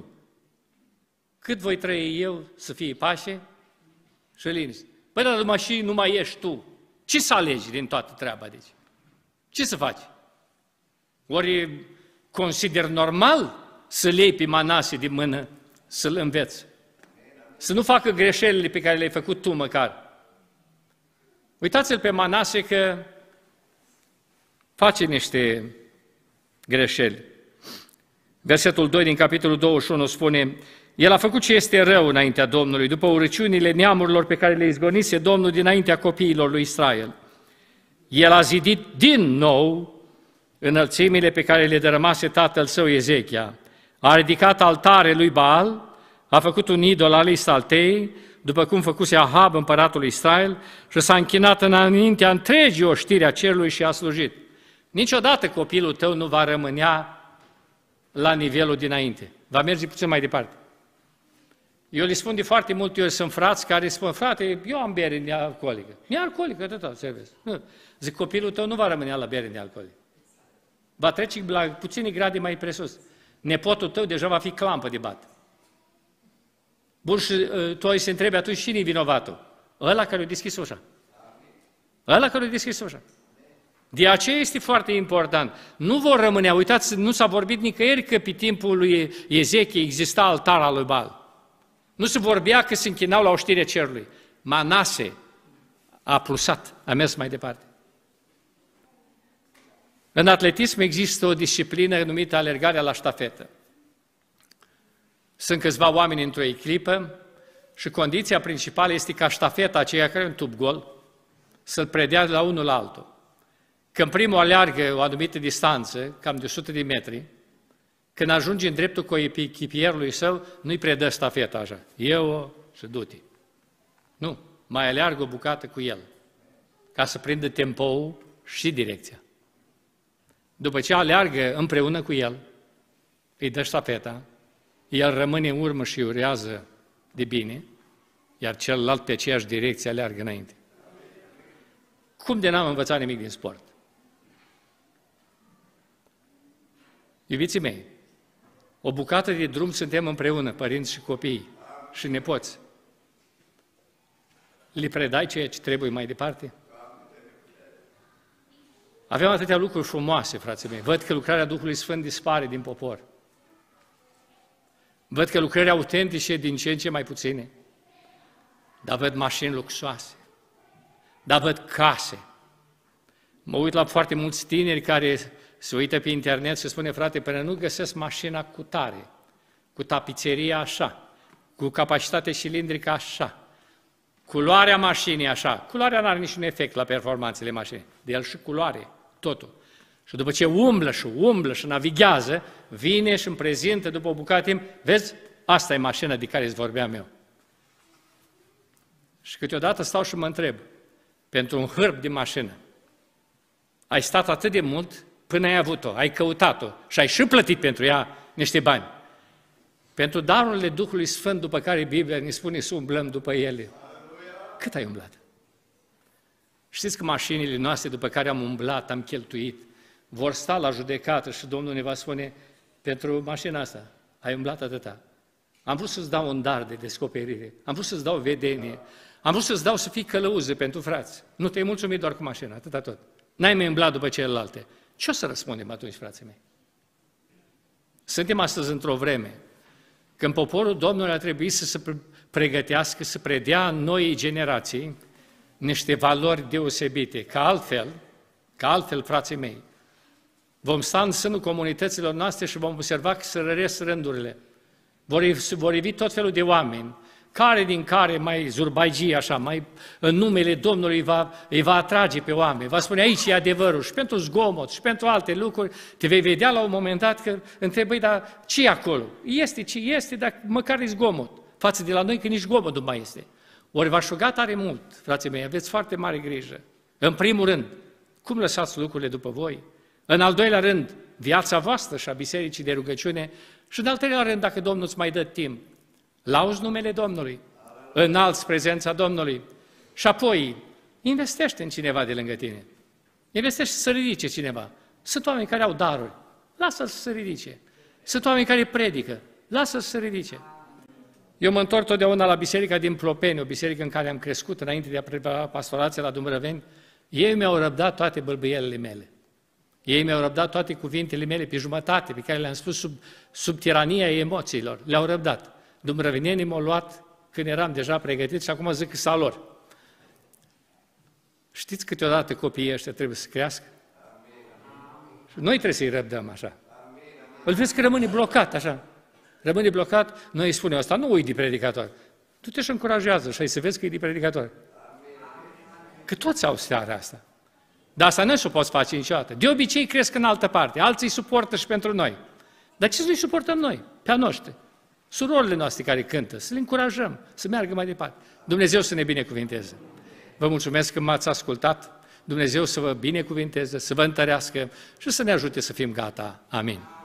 Cât voi trăi eu să fie pace și liniște? Păi, dar numai și nu mai ești tu. Ce să alegi din toată treaba deci? Ce să faci? Ori consider normal să-l iei pe Manase din mână, să-l înveți? Să nu facă greșelile pe care le-ai făcut tu măcar. Uitați-l pe Manase că face niște greșeli. Versetul doi din capitolul douăzeci și unu spune, el a făcut ce este rău înaintea Domnului, după urăciunile neamurilor pe care le izgonise Domnul dinaintea copiilor lui Israel. El a zidit din nou înălțimile pe care le dărâmase tatăl său Ezechia. A ridicat altare lui Baal, a făcut un idol al lui Saltei, după cum făcuse Ahab, împăratul lui Israel, și s-a închinat înaintea întregii oștiri a cerului și a slujit. Niciodată copilul tău nu va rămânea la nivelul dinainte. Va merge puțin mai departe. Eu le spun de foarte multe ori, sunt frați care spun, frate, eu am bere nealcoolică. Nealcoolică, atâta, servesc. Zic, copilul tău nu va rămâne la bere nealcoolică. Va trece la puține grade mai presus. Nepotul tău deja va fi clampă de bat. Bun, și uh, tu ai să întrebi atunci cine e vinovatul? Ăla care a deschis ușa. Ăla care a deschis ușa. De aceea este foarte important. Nu vor rămâne, uitați, nu s-a vorbit nicăieri că pe timpul lui Ezechie exista altar al lui Baal. Nu se vorbea că se închinau la oștirea cerului. Manase a plusat, a mers mai departe. În atletism există o disciplină numită alergarea la ștafetă. Sunt câțiva oameni într-o echipă și condiția principală este ca ștafeta aceea care e un tub gol să-l predea de la unul la altul. Când primul aleargă o anumită distanță, cam de o sută de metri, când ajunge în dreptul coechipierului său, nu-i predă ștafeta așa. Eu și du-te. Nu, mai aleargă o bucată cu el, ca să prindă tempoul și direcția. După ce aleargă împreună cu el, îi dă ștafeta, el rămâne în urmă și urează de bine, iar celălalt pe aceeași direcție aleargă înainte. Cum de n-am învățat nimic din sport? Iubiții mei, o bucată de drum suntem împreună, părinți și copii și nepoți. Le predai ceea ce trebuie mai departe? Avem atâtea lucruri frumoase, frații mei. Văd că lucrarea Duhului Sfânt dispare din popor. Văd că lucrări autentice din ce în ce mai puține. Dar văd mașini luxoase. Dar văd case. Mă uit la foarte mulți tineri care se uită pe internet și spune, frate, până nu găsesc mașina cu tare, cu tapiseria așa, cu capacitate cilindrică așa, culoarea mașinii așa. Culoarea nu are niciun efect la performanțele mașinii. De el și culoare, totul. Și după ce umblă și umblă și navighează, vine și îmi prezintă după o bucată timp, vezi, asta e mașina de care îți vorbeam eu. Și câteodată stau și mă întreb, pentru un hârb de mașină, ai stat atât de mult până ai avut-o, ai căutat-o și ai și plătit pentru ea niște bani. Pentru darurile Duhului Sfânt, după care Biblia ne spune să umblăm după ele. Cât ai umblat? Știți că mașinile noastre după care am umblat, am cheltuit, vor sta la judecată și Domnul ne va spune, pentru mașina asta, ai umblat atâta. Am vrut să-ți dau un dar de descoperire, am vrut să-ți dau vedenie, am vrut să-ți dau să fii călăuză pentru frați. Nu te-ai mulțumit doar cu mașina, atâta tot. N-ai mai umblat după celelalte. Ce o să răspundem atunci, frații mei? Suntem astăzi într-o vreme când poporul Domnului ar trebui să se pregătească, să predea noii generații niște valori deosebite, că altfel, că altfel, frații mei, vom sta în sânul comunităților noastre și vom observa că se răresc rândurile. Vor, vor ivi tot felul de oameni, care din care mai zurbaigie așa, mai în numele Domnului va, îi va atrage pe oameni, va spune aici e adevărul și pentru zgomot și pentru alte lucruri, te vei vedea la un moment dat că întrebai, dar ce e acolo? Este ce este, dar măcar e zgomot. Față de la noi că nici zgomot nu mai este. Ori v-aș ruga tare mult, frații mei, aveți foarte mare grijă. În primul rând, cum lăsați lucrurile după voi? În al doilea rând, viața voastră și a bisericii de rugăciune și în al treilea rând, dacă Domnul îți mai dă timp, lauzi numele Domnului, înalți prezența Domnului și apoi investește în cineva de lângă tine. Investește să ridice cineva. Sunt oameni care au daruri, lasă-l să se ridice. Sunt oameni care predică, lasă-l să se ridice. Eu mă întorc totdeauna la biserica din Plopeni, o biserică în care am crescut înainte de a prepara pastorația la Dumbrăveni. Ei mi-au răbdat toate bălbâielile mele. Ei mi-au răbdat toate cuvintele mele pe jumătate, pe care le-am spus sub, sub tirania emoțiilor. Le-au răbdat. Dumbrăvenienii m-au luat când eram deja pregătit și acum zic că s-a lor. Știți câteodată copiii ăștia trebuie să crească? Și noi trebuie să-i răbdăm așa. Îl vezi că rămâne blocat așa. Rămâne blocat, noi îi spunem asta, nu uite de predicator. Tu te și încurajează și ai să vezi că e de predicator. Că toți au starea asta. Dar asta nu se poți face niciodată. De obicei cresc în altă parte, alții suportă și pentru noi. Dar ce să-i suportăm noi? Pe a noștri. Surorile noastre care cântă, să le încurajăm, să meargă mai departe. Dumnezeu să ne binecuvinteze. Vă mulțumesc că m-ați ascultat. Dumnezeu să vă binecuvinteze, să vă întărească și să ne ajute să fim gata. Amin.